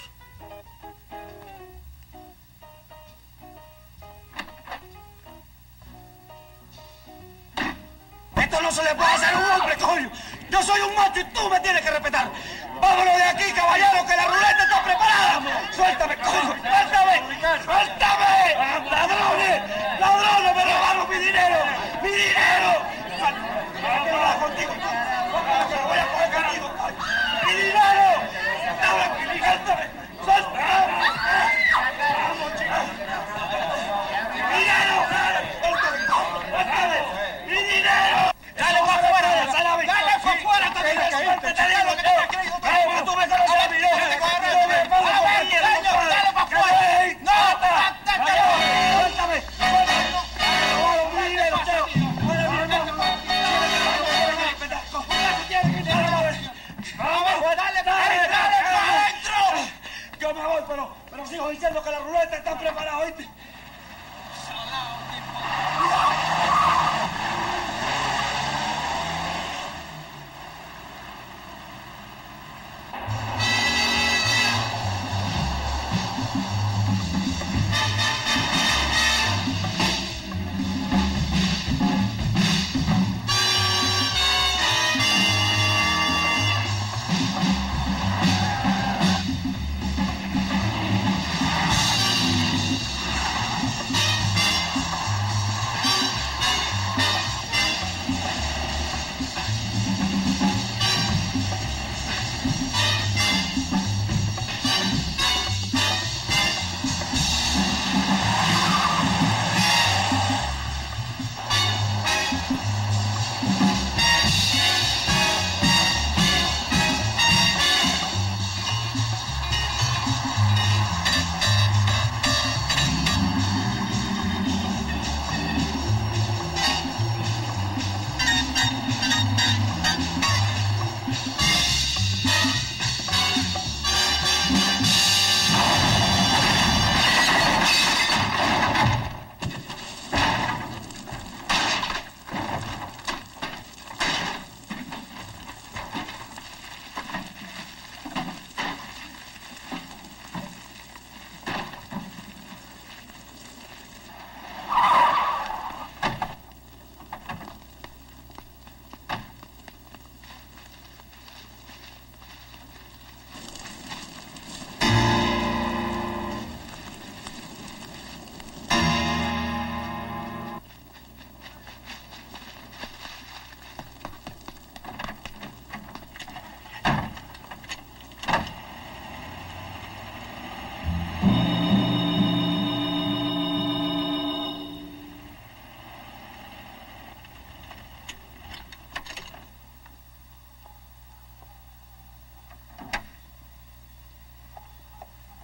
Esto no se le puede hacer a un hombre, coño. Yo soy un macho y tú me tienes que respetar. Vámonos de aquí, caballero, que la ruleta está preparada. Suéltame, coño. Suéltame. Suéltame. Ladrones. Ladrones, me robaron mi dinero. Mi dinero. ¿Qué no vas contigo? Que lo voy a coger contigo. Mi dinero. Suéltame. Suéltame. Suéltame. Vamos, chicos. Mi dinero. Suéltame. Mi dinero. ¡Dale para afuera! ¡Dale para afuera! ¡Te digo que te digo que te creído! ¡Que tú me conoces a mí! ¡No me conoces a mí! ¡Dale para afuera! ¡No! ¡Suéltame! ¡Suéltame! ¡Mi dinero, Cheo! ¡Fuera mi hermano! ¡Vamos! ¡Dale para adentro! Yo me voy, pero, pero sigo diciendo que la ruleta está preparada, ¿oíste?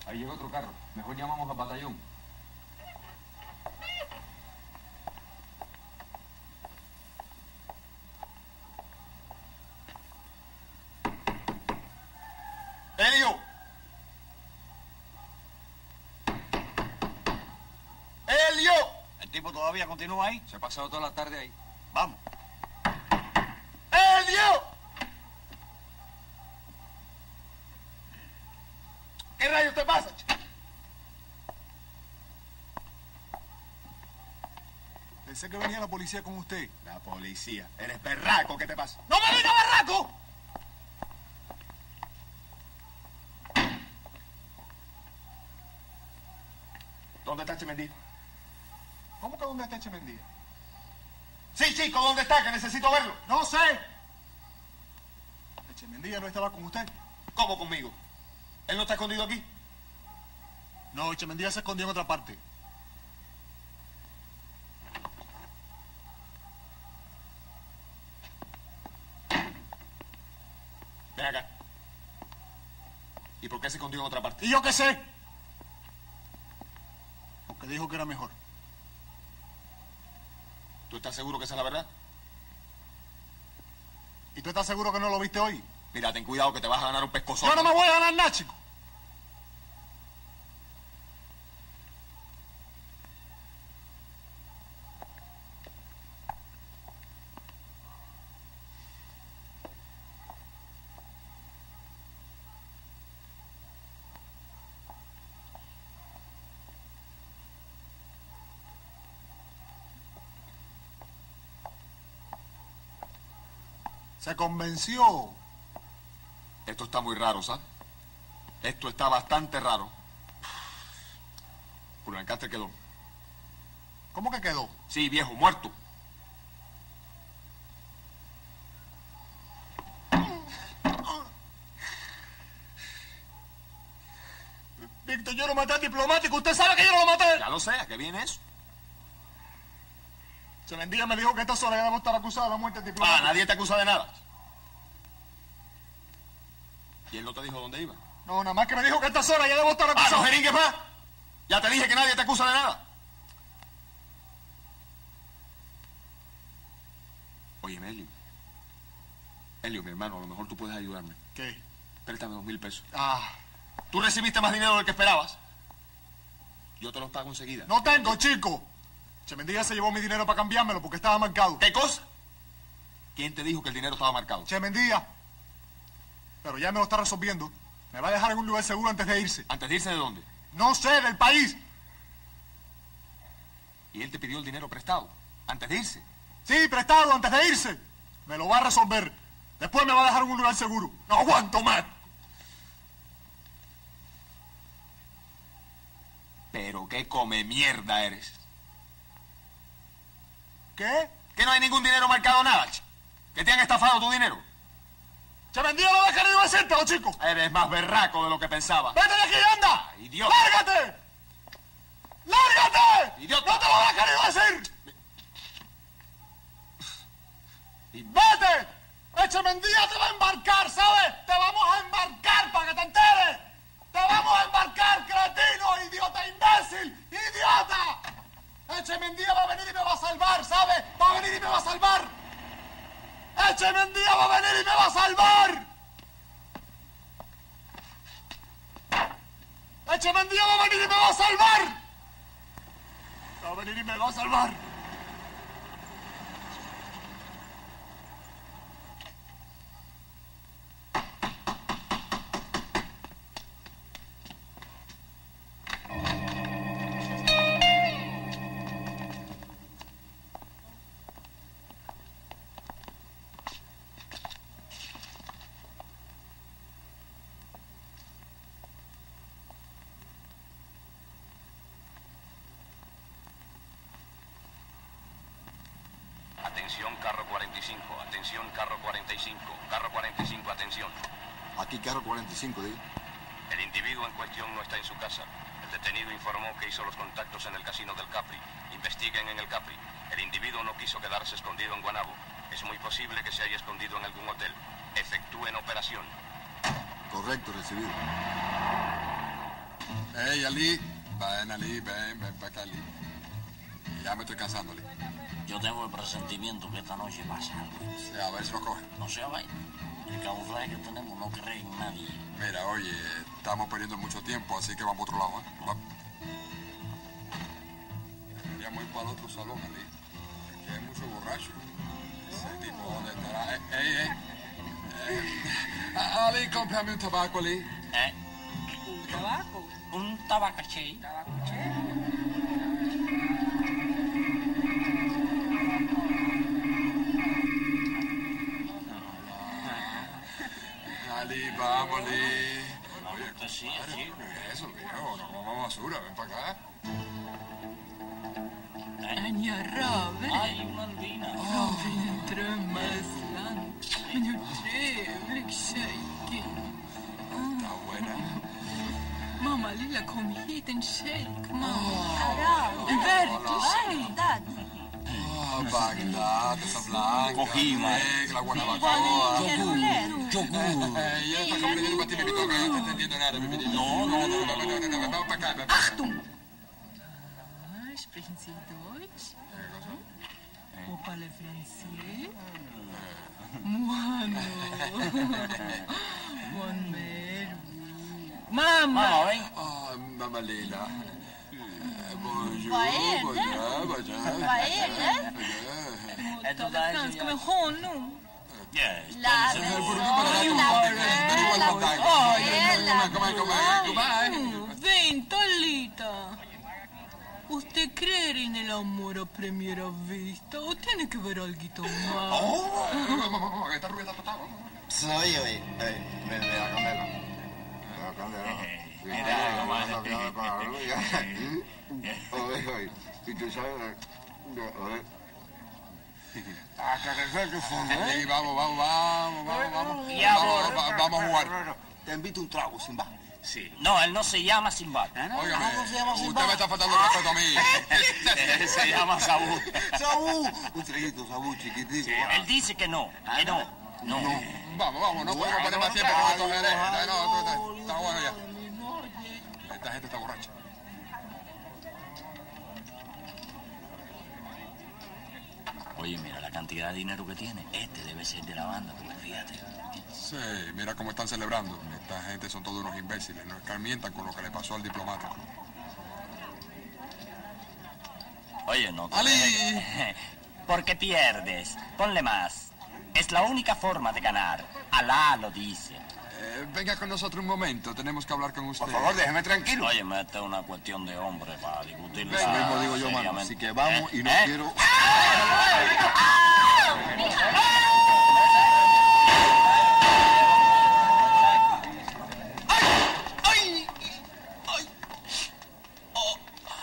Ahí llega otro carro. Mejor llamamos al batallón. ¡Elio! ¡Elio! ¿El tipo todavía continúa ahí? Se ha pasado toda la tarde ahí. Vamos. ¡Elio! ¿Qué rayos te pasa, chico? Pensé que venía la policía con usted. La policía. Eres berraco, ¿qué te pasa? ¡No me diga berraco! ¿Dónde está Chemendía? ¿Cómo que dónde está Chemendía? Sí, chico, ¿dónde está? Que necesito verlo. ¡No sé! Chemendía no estaba con usted. ¿Cómo conmigo? ¿Él no está escondido aquí? No, Chemendía se escondió en otra parte. Ven acá. ¿Y por qué se escondió en otra parte? ¿Y yo qué sé? Porque dijo que era mejor. ¿Tú estás seguro que esa es la verdad? ¿Y tú estás seguro que no lo viste hoy? Mira, ten cuidado que te vas a ganar un pescozón. Yo no me voy a ganar nada, chico. Se convenció. Esto está muy raro, ¿sabes? Esto está bastante raro. Purlancastre quedó. ¿Cómo que quedó? Sí, viejo, muerto. Víctor, yo no maté al diplomático. Usted sabe que yo no lo maté. Ya lo sé, ¿a qué viene eso? Chemendía me dijo que esta sola ya debo estar acusada de la muerte del diplomático. Ah, nadie te acusa de nada. ¿Y él no te dijo dónde iba? No, nada más que me dijo que esta sola ya debo estar acusada. Ah, no jeringues más. Ya te dije que nadie te acusa de nada. Oye, Elio. Elio, mi hermano, a lo mejor tú puedes ayudarme. ¿Qué? Préstame dos mil pesos. Ah. Tú recibiste más dinero del que esperabas. Yo te los pago enseguida. No tengo, chico. Chemendía se llevó mi dinero para cambiármelo porque estaba marcado. ¿Qué cosa? ¿Quién te dijo que el dinero estaba marcado? Chemendía. Pero ya me lo está resolviendo. Me va a dejar en un lugar seguro antes de irse. ¿Antes de irse de dónde? No sé, del país. ¿Y él te pidió el dinero prestado? ¿Antes de irse? Sí, prestado, antes de irse. Me lo va a resolver. Después me va a dejar en un lugar seguro. No aguanto más. Pero qué come mierda eres. ¿Qué? Que no hay ningún dinero marcado nada, chico. Que te han estafado tu dinero. Chemendía lo ha querido decírtelo, chico. Eres más berraco de lo que pensaba. ¡Vete de aquí, anda! Ah, idiota. ¡Lárgate! ¡Lárgate! ¡Idiota! ¡No te lo había querido decir! Y... ¡Vete! El Chemendía te va a embarcar, ¿sabes? Te vamos a embarcar para que te enteres. ¡Te vamos a embarcar, cretino, idiota, imbécil! ¡Idiota! El Chemendía va a venir y me va a salvar, ¿sabes? Va a venir y me va a salvar. El Chemendía va a venir y me va a salvar. El Chemendía va a venir y me va a salvar. Va a venir y me va a salvar. Atención, carro cuarenta y cinco. Atención, carro cuarenta y cinco. Carro cuarenta y cinco, atención. Aquí carro cuarenta y cinco, digo. El individuo en cuestión no está en su casa. El detenido informó que hizo los contactos en el casino del Capri. Investiguen en el Capri. El individuo no quiso quedarse escondido en Guanabo. Es muy posible que se haya escondido en algún hotel. Efectúen operación. Correcto, recibido. Hey, Ali. Ven, Ali, ven, ven para acá, Ali. Ya me estoy cansando, Ali. Yo tengo el presentimiento que esta noche pasa algo. Sí, a ver si lo coge. No sea vaina. El camuflaje que tenemos no cree en nadie. Mira, oye, estamos perdiendo mucho tiempo, así que vamos por otro lado, ¿eh? Va. Deberíamos ir para el otro salón, Ali. Aquí hay mucho borracho. Ese tipo, ¿dónde estará? Ey, ey, ey. Ali, cómprame un tabaco, Ali. ¿Eh? ¿Un tabaco? Un tabacaché. Ali, vamos, Ali. Oye, sí, así. Eso, viejo, no vamos a basura, ven para acá. Anja Raven. Ay, Malvina. Raven drömmars land. Men hur trevlig tjejken. Está buena. Mamma lilla, kom hit, en shejk, mamma. Carajo. En verklig tjej. Ah, Bagdad, esa blanca. Cogima. La guanabacoa. Yogur. Yogur. Ella está comprendiendo para ti, mi pico, que no está entendiendo nada, mi pico. No, no, no, no, no, no, no, vamos para acá, ven para acá. Achtung! Ah, sprechen Sie Deutsch? Vous parlez français? Bueno. Mon mère, oui. Mamma! Mamma, ven. Ah, mamma lilla. Bonjour, Vad är det? bonjour, bonjour. Vad är det? Esto Tala da franska med honom. Yes. La Venta, Lita. ¿Usted cree en el amor a primera vista o tiene que ver algo más? Oh, esta rubia está patada. Soy, oye, ven, ven, ven, a Candela. Ven a Candela. Mira, Vamos a quedar con la rubia. Oye, oye, y tú sabes, oye, hasta que sea que fondo, ¿eh? Sí, vamos, vamos, vamos, vamos, vamos. Y ahora- Vamos, va- vamos a jugar. Te invito un trago, Simba. Sí. No, él no se llama Simba. Óigame, ¿Cómo se llama usted Simba? me está faltando el respeto a mí. Se llama Saúl. Sabú, un traguito, Sabú, chiquitito. Él dice que no, que no. No. Vamos, vamos, no podemos poner más tiempo con estos herejes. No, no, está- está bueno ya. Esta gente está borracha. Oye, mira la cantidad de dinero que tiene. Este debe ser de la banda, porque fíjate. Sí, mira cómo están celebrando. Esta gente son todos unos imbéciles. No escarmientan con lo que le pasó al diplomático. Oye, no te Ali. dejes. Porque pierdes. Ponle más. Es la única forma de ganar. Alá lo dice. Eh, venga con nosotros un momento. Tenemos que hablar con usted. Por favor, déjeme tranquilo. Oye, esta es una cuestión de hombre para discutirla. Eso mismo digo yo, mano. seriamente. Así que vamos y no ¿Eh? quiero... ¡Ay! ¡Ay! Oh.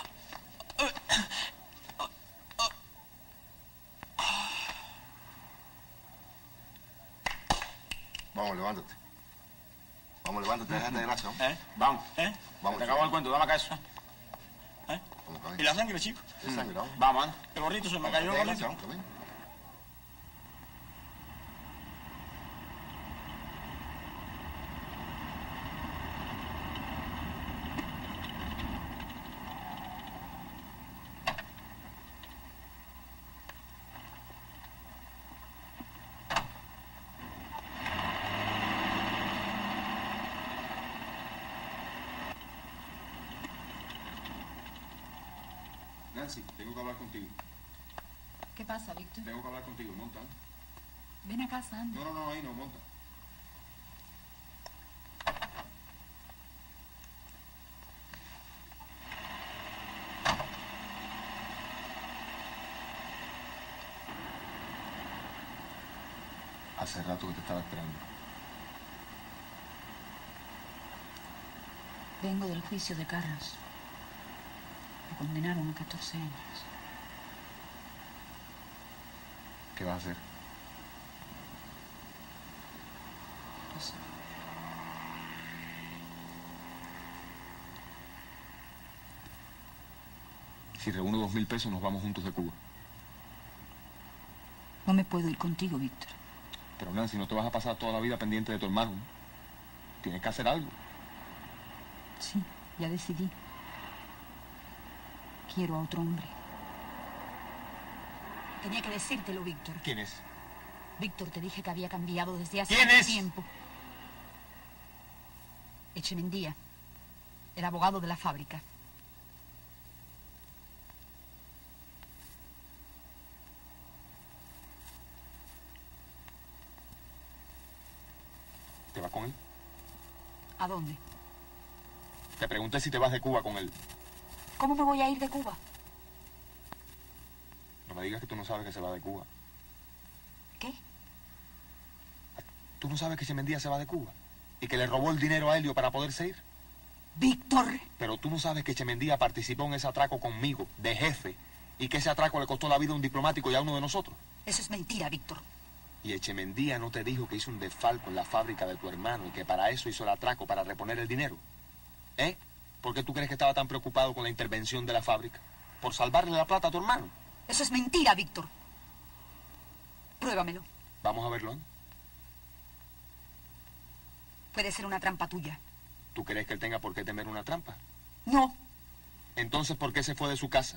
Vamos, levántate. Vamos, levántate, déjate de gracia. ¿Eh? Vamos. ¿Eh? Vamos. Te acabó el cuento, dame acá eso. ¿Eh? Vamos, vamos. ¿Y la sangre, chico? ¿Qué sangre, vamos? Vamos, anda. El gorrito se me cayó el Déjate de gorrito. gracia, vamos, ven. Nancy, tengo que hablar contigo. ¿Qué pasa, Víctor? Tengo que hablar contigo, monta. Ven acá, Sandy. No, no, no, ahí no, monta. Hace rato que te estaba esperando. Vengo del juicio de Carlos. Me condenaron a catorce años. ¿Qué vas a hacer? No sé. Si reúno dos mil pesos, nos vamos juntos de Cuba. No me puedo ir contigo, Víctor. Pero Nancy, no te vas a pasar toda la vida pendiente de tu hermano. ¿No? Tienes que hacer algo. Sí, Ya decidí. Quiero a otro hombre. Tenía que decírtelo, Víctor. ¿Quién es? Víctor, te dije que había cambiado desde hace ¿Quién mucho es? tiempo. Echemendía, el abogado de la fábrica. ¿Te vas con él? ¿A dónde? Te pregunté si te vas de Cuba con él. ¿Cómo me voy a ir de Cuba? No me digas que tú no sabes que se va de Cuba. ¿Qué? ¿Tú no sabes que Echemendía se va de Cuba? Y que le robó el dinero a Helio para poderse ir. ¡Víctor! Pero tú no sabes que Echemendía participó en ese atraco conmigo, de jefe, y que ese atraco le costó la vida a un diplomático y a uno de nosotros. Eso es mentira, Víctor. Y Echemendía no te dijo que hizo un desfalco en la fábrica de tu hermano y que para eso hizo el atraco, para reponer el dinero. ¿Eh? ¿Por qué tú crees que estaba tan preocupado con la intervención de la fábrica? ¿Por salvarle la plata a tu hermano? Eso es mentira, Víctor. Pruébamelo. Vamos a verlo, ¿eh? Puede ser una trampa tuya. ¿Tú crees que él tenga por qué temer una trampa? No. Entonces, ¿por qué se fue de su casa?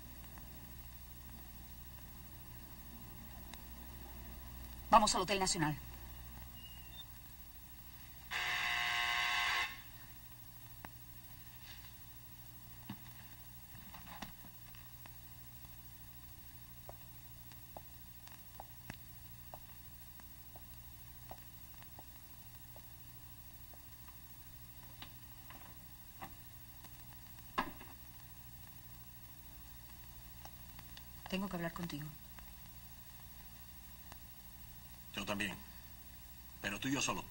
Vamos al Hotel Nacional. Tengo que hablar contigo. Yo también. Pero tú y yo solo.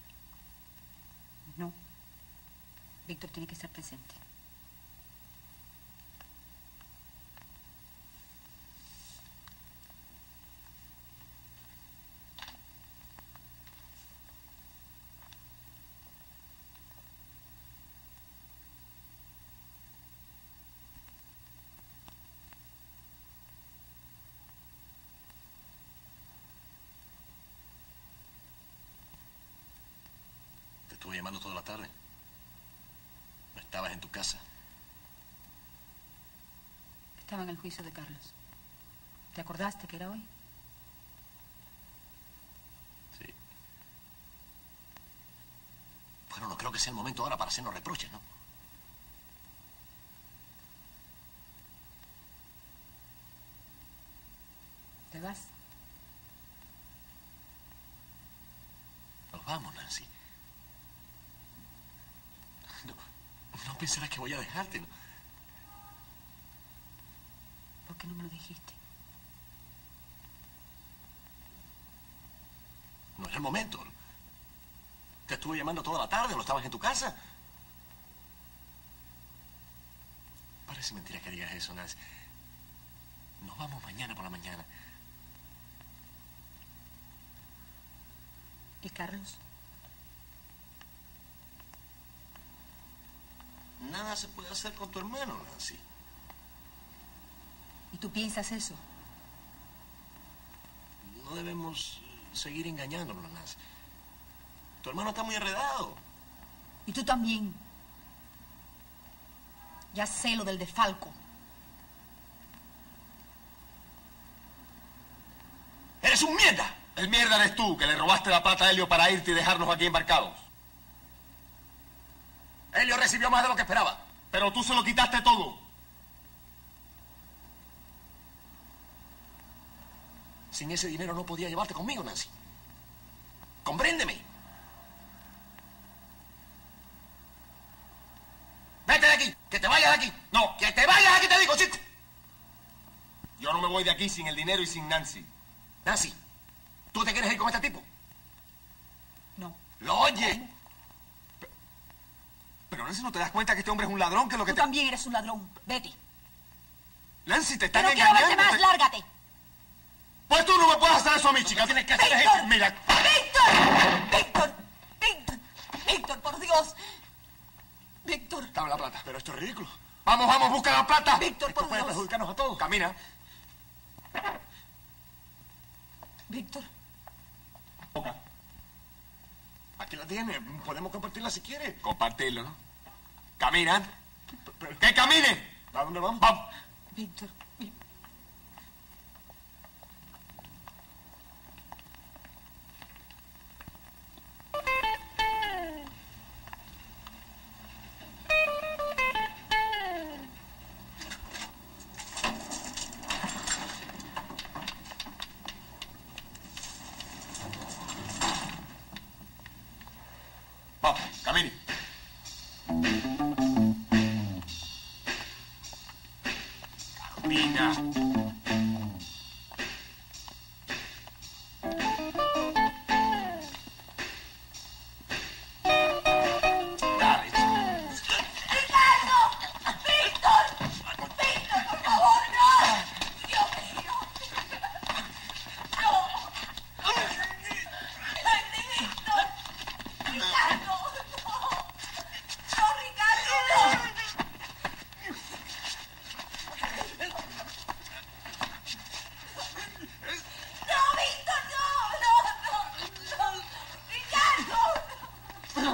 No. Víctor tiene que estar presente. Estuve llamando toda la tarde. No estabas en tu casa. Estaba en el juicio de Carlos. ¿Te acordaste que era hoy? Sí. Bueno, no creo que sea el momento ahora para hacernos reproches, ¿no? ¿Te vas? Nos vamos, Nancy. No, no pensarás que voy a dejarte, ¿no? ¿Por qué no me lo dijiste? No era el momento. Te estuve llamando toda la tarde, ¿no estabas en tu casa? Parece mentira que digas eso, Nancy. Nos vamos mañana por la mañana. ¿Y Carlos? Nada se puede hacer con tu hermano, Nancy. ¿Y tú piensas eso? No debemos seguir engañándonos, Nancy. Tu hermano está muy enredado. Y tú también. Ya sé lo del desfalco. ¡Eres un mierda! El mierda eres tú, que le robaste la plata a Helio para irte y dejarnos aquí embarcados. Helio recibió más de lo que esperaba. Pero tú se lo quitaste todo. Sin ese dinero no podía llevarte conmigo, Nancy. Compréndeme. Vete de aquí, que te vayas de aquí. No. Que te vayas de aquí, te digo, chico. Yo no me voy de aquí sin el dinero y sin Nancy. Nancy, ¿tú te quieres ir con este tipo? No. ¿Lo oye? Pero Nancy, ¿no te das cuenta que este hombre es un ladrón? Que es lo que Tú te... también eres un ladrón. Vete. Nancy, te están Que no quiero engañando. verte más, te- lárgate. Pues tú no me puedes hacer eso a mí, chica. Tienes que hacer ¡Víctor! eso. Mira. ¡Víctor! ¡Víctor! ¡Víctor! ¡Víctor, por Dios! ¡Víctor! Dame la plata. Pero esto es ridículo. Vamos, vamos, busca la plata. Víctor, Esto por puede Dios. perjudicarnos a todos. Camina. Víctor. Aquí la tienes. Podemos compartirla si quieres. Compartirlo, ¿no? ¿Caminan? ¡Que caminen! ¿A dónde vamos? Vamos. Víctor. Vamos, camine. Camina. Dale. ¡Ricardo! ¡Víctor! ¡Víctor, por favor, no! ¡Dios mío! ¡No! ¡Víctor! ¡Ricardo! ¡No! ¡No, Ricardo, no! ¡No, Víctor, no! ¡No, no! ¡No! ¡Ricardo! ¡No!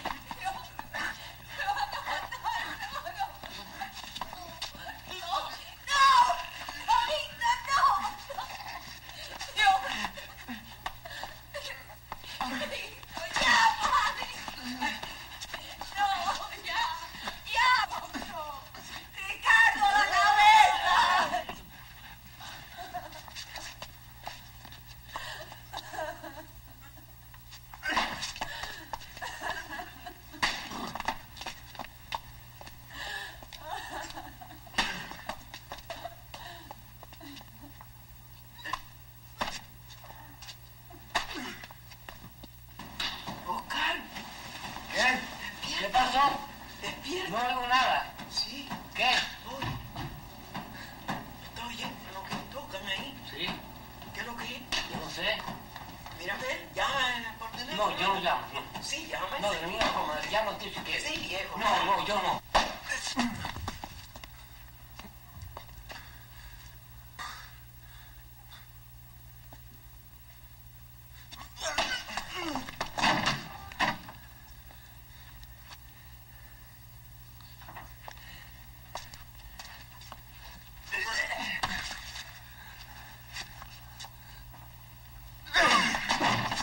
¿Qué? ¿Qué pasó? Despierta. No oigo nada. Sí. ¿Qué? Uy. ¿Está oyendo lo que tocan ahí? Sí. ¿Qué es lo que es? Yo no sé. Mira, a ver, llama por teléfono. No, yo no llamo, no. Sí, llama. No, de ninguna forma. Llama tú si quieres. Sí, viejo. No, no, yo no.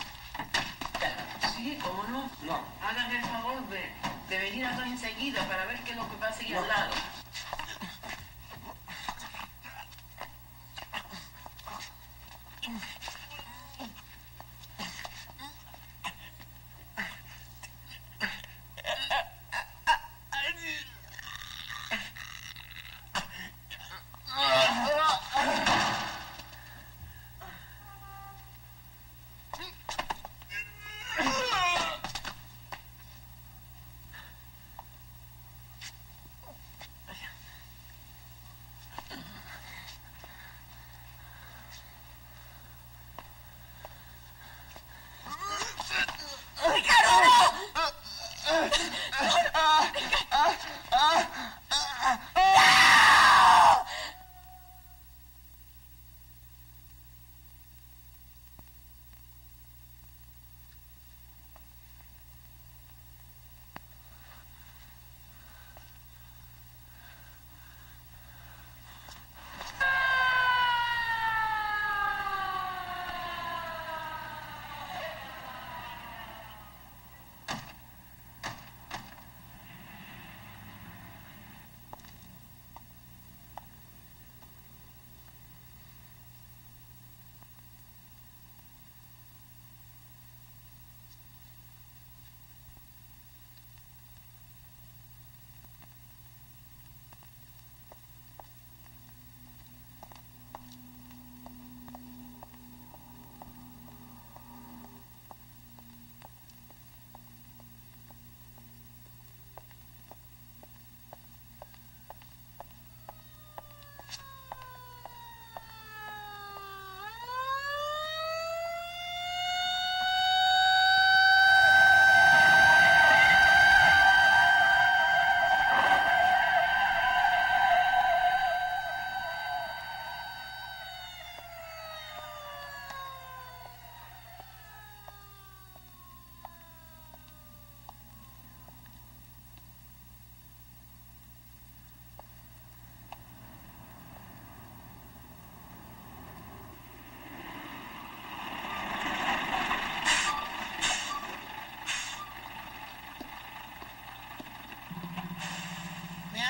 Sí, ¿cómo no? No. Hagan el favor de, de venir acá enseguida para ver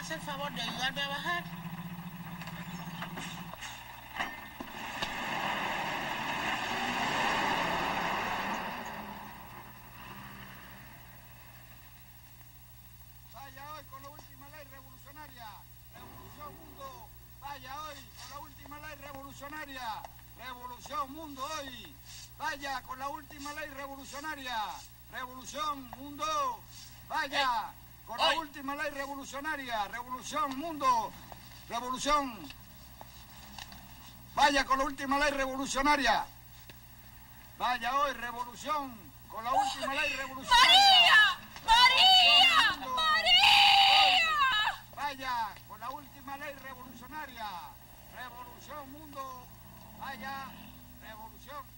hace el favor de ayudarme a bajar? Vaya hoy con la última ley revolucionaria. Revolución Mundo. Vaya hoy con la última ley revolucionaria. Revolución Mundo hoy. Vaya con la última ley revolucionaria. Revolución Mundo. Vaya con la última ley revolucionaria. Revolución Mundo. Revolución. Vaya con la última ley revolucionaria. Vaya hoy, revolución con la última ley revolucionaria. ¡María! ¡María! ¡María! Vaya con la última ley revolucionaria. Revolución Mundo. Vaya, revolución.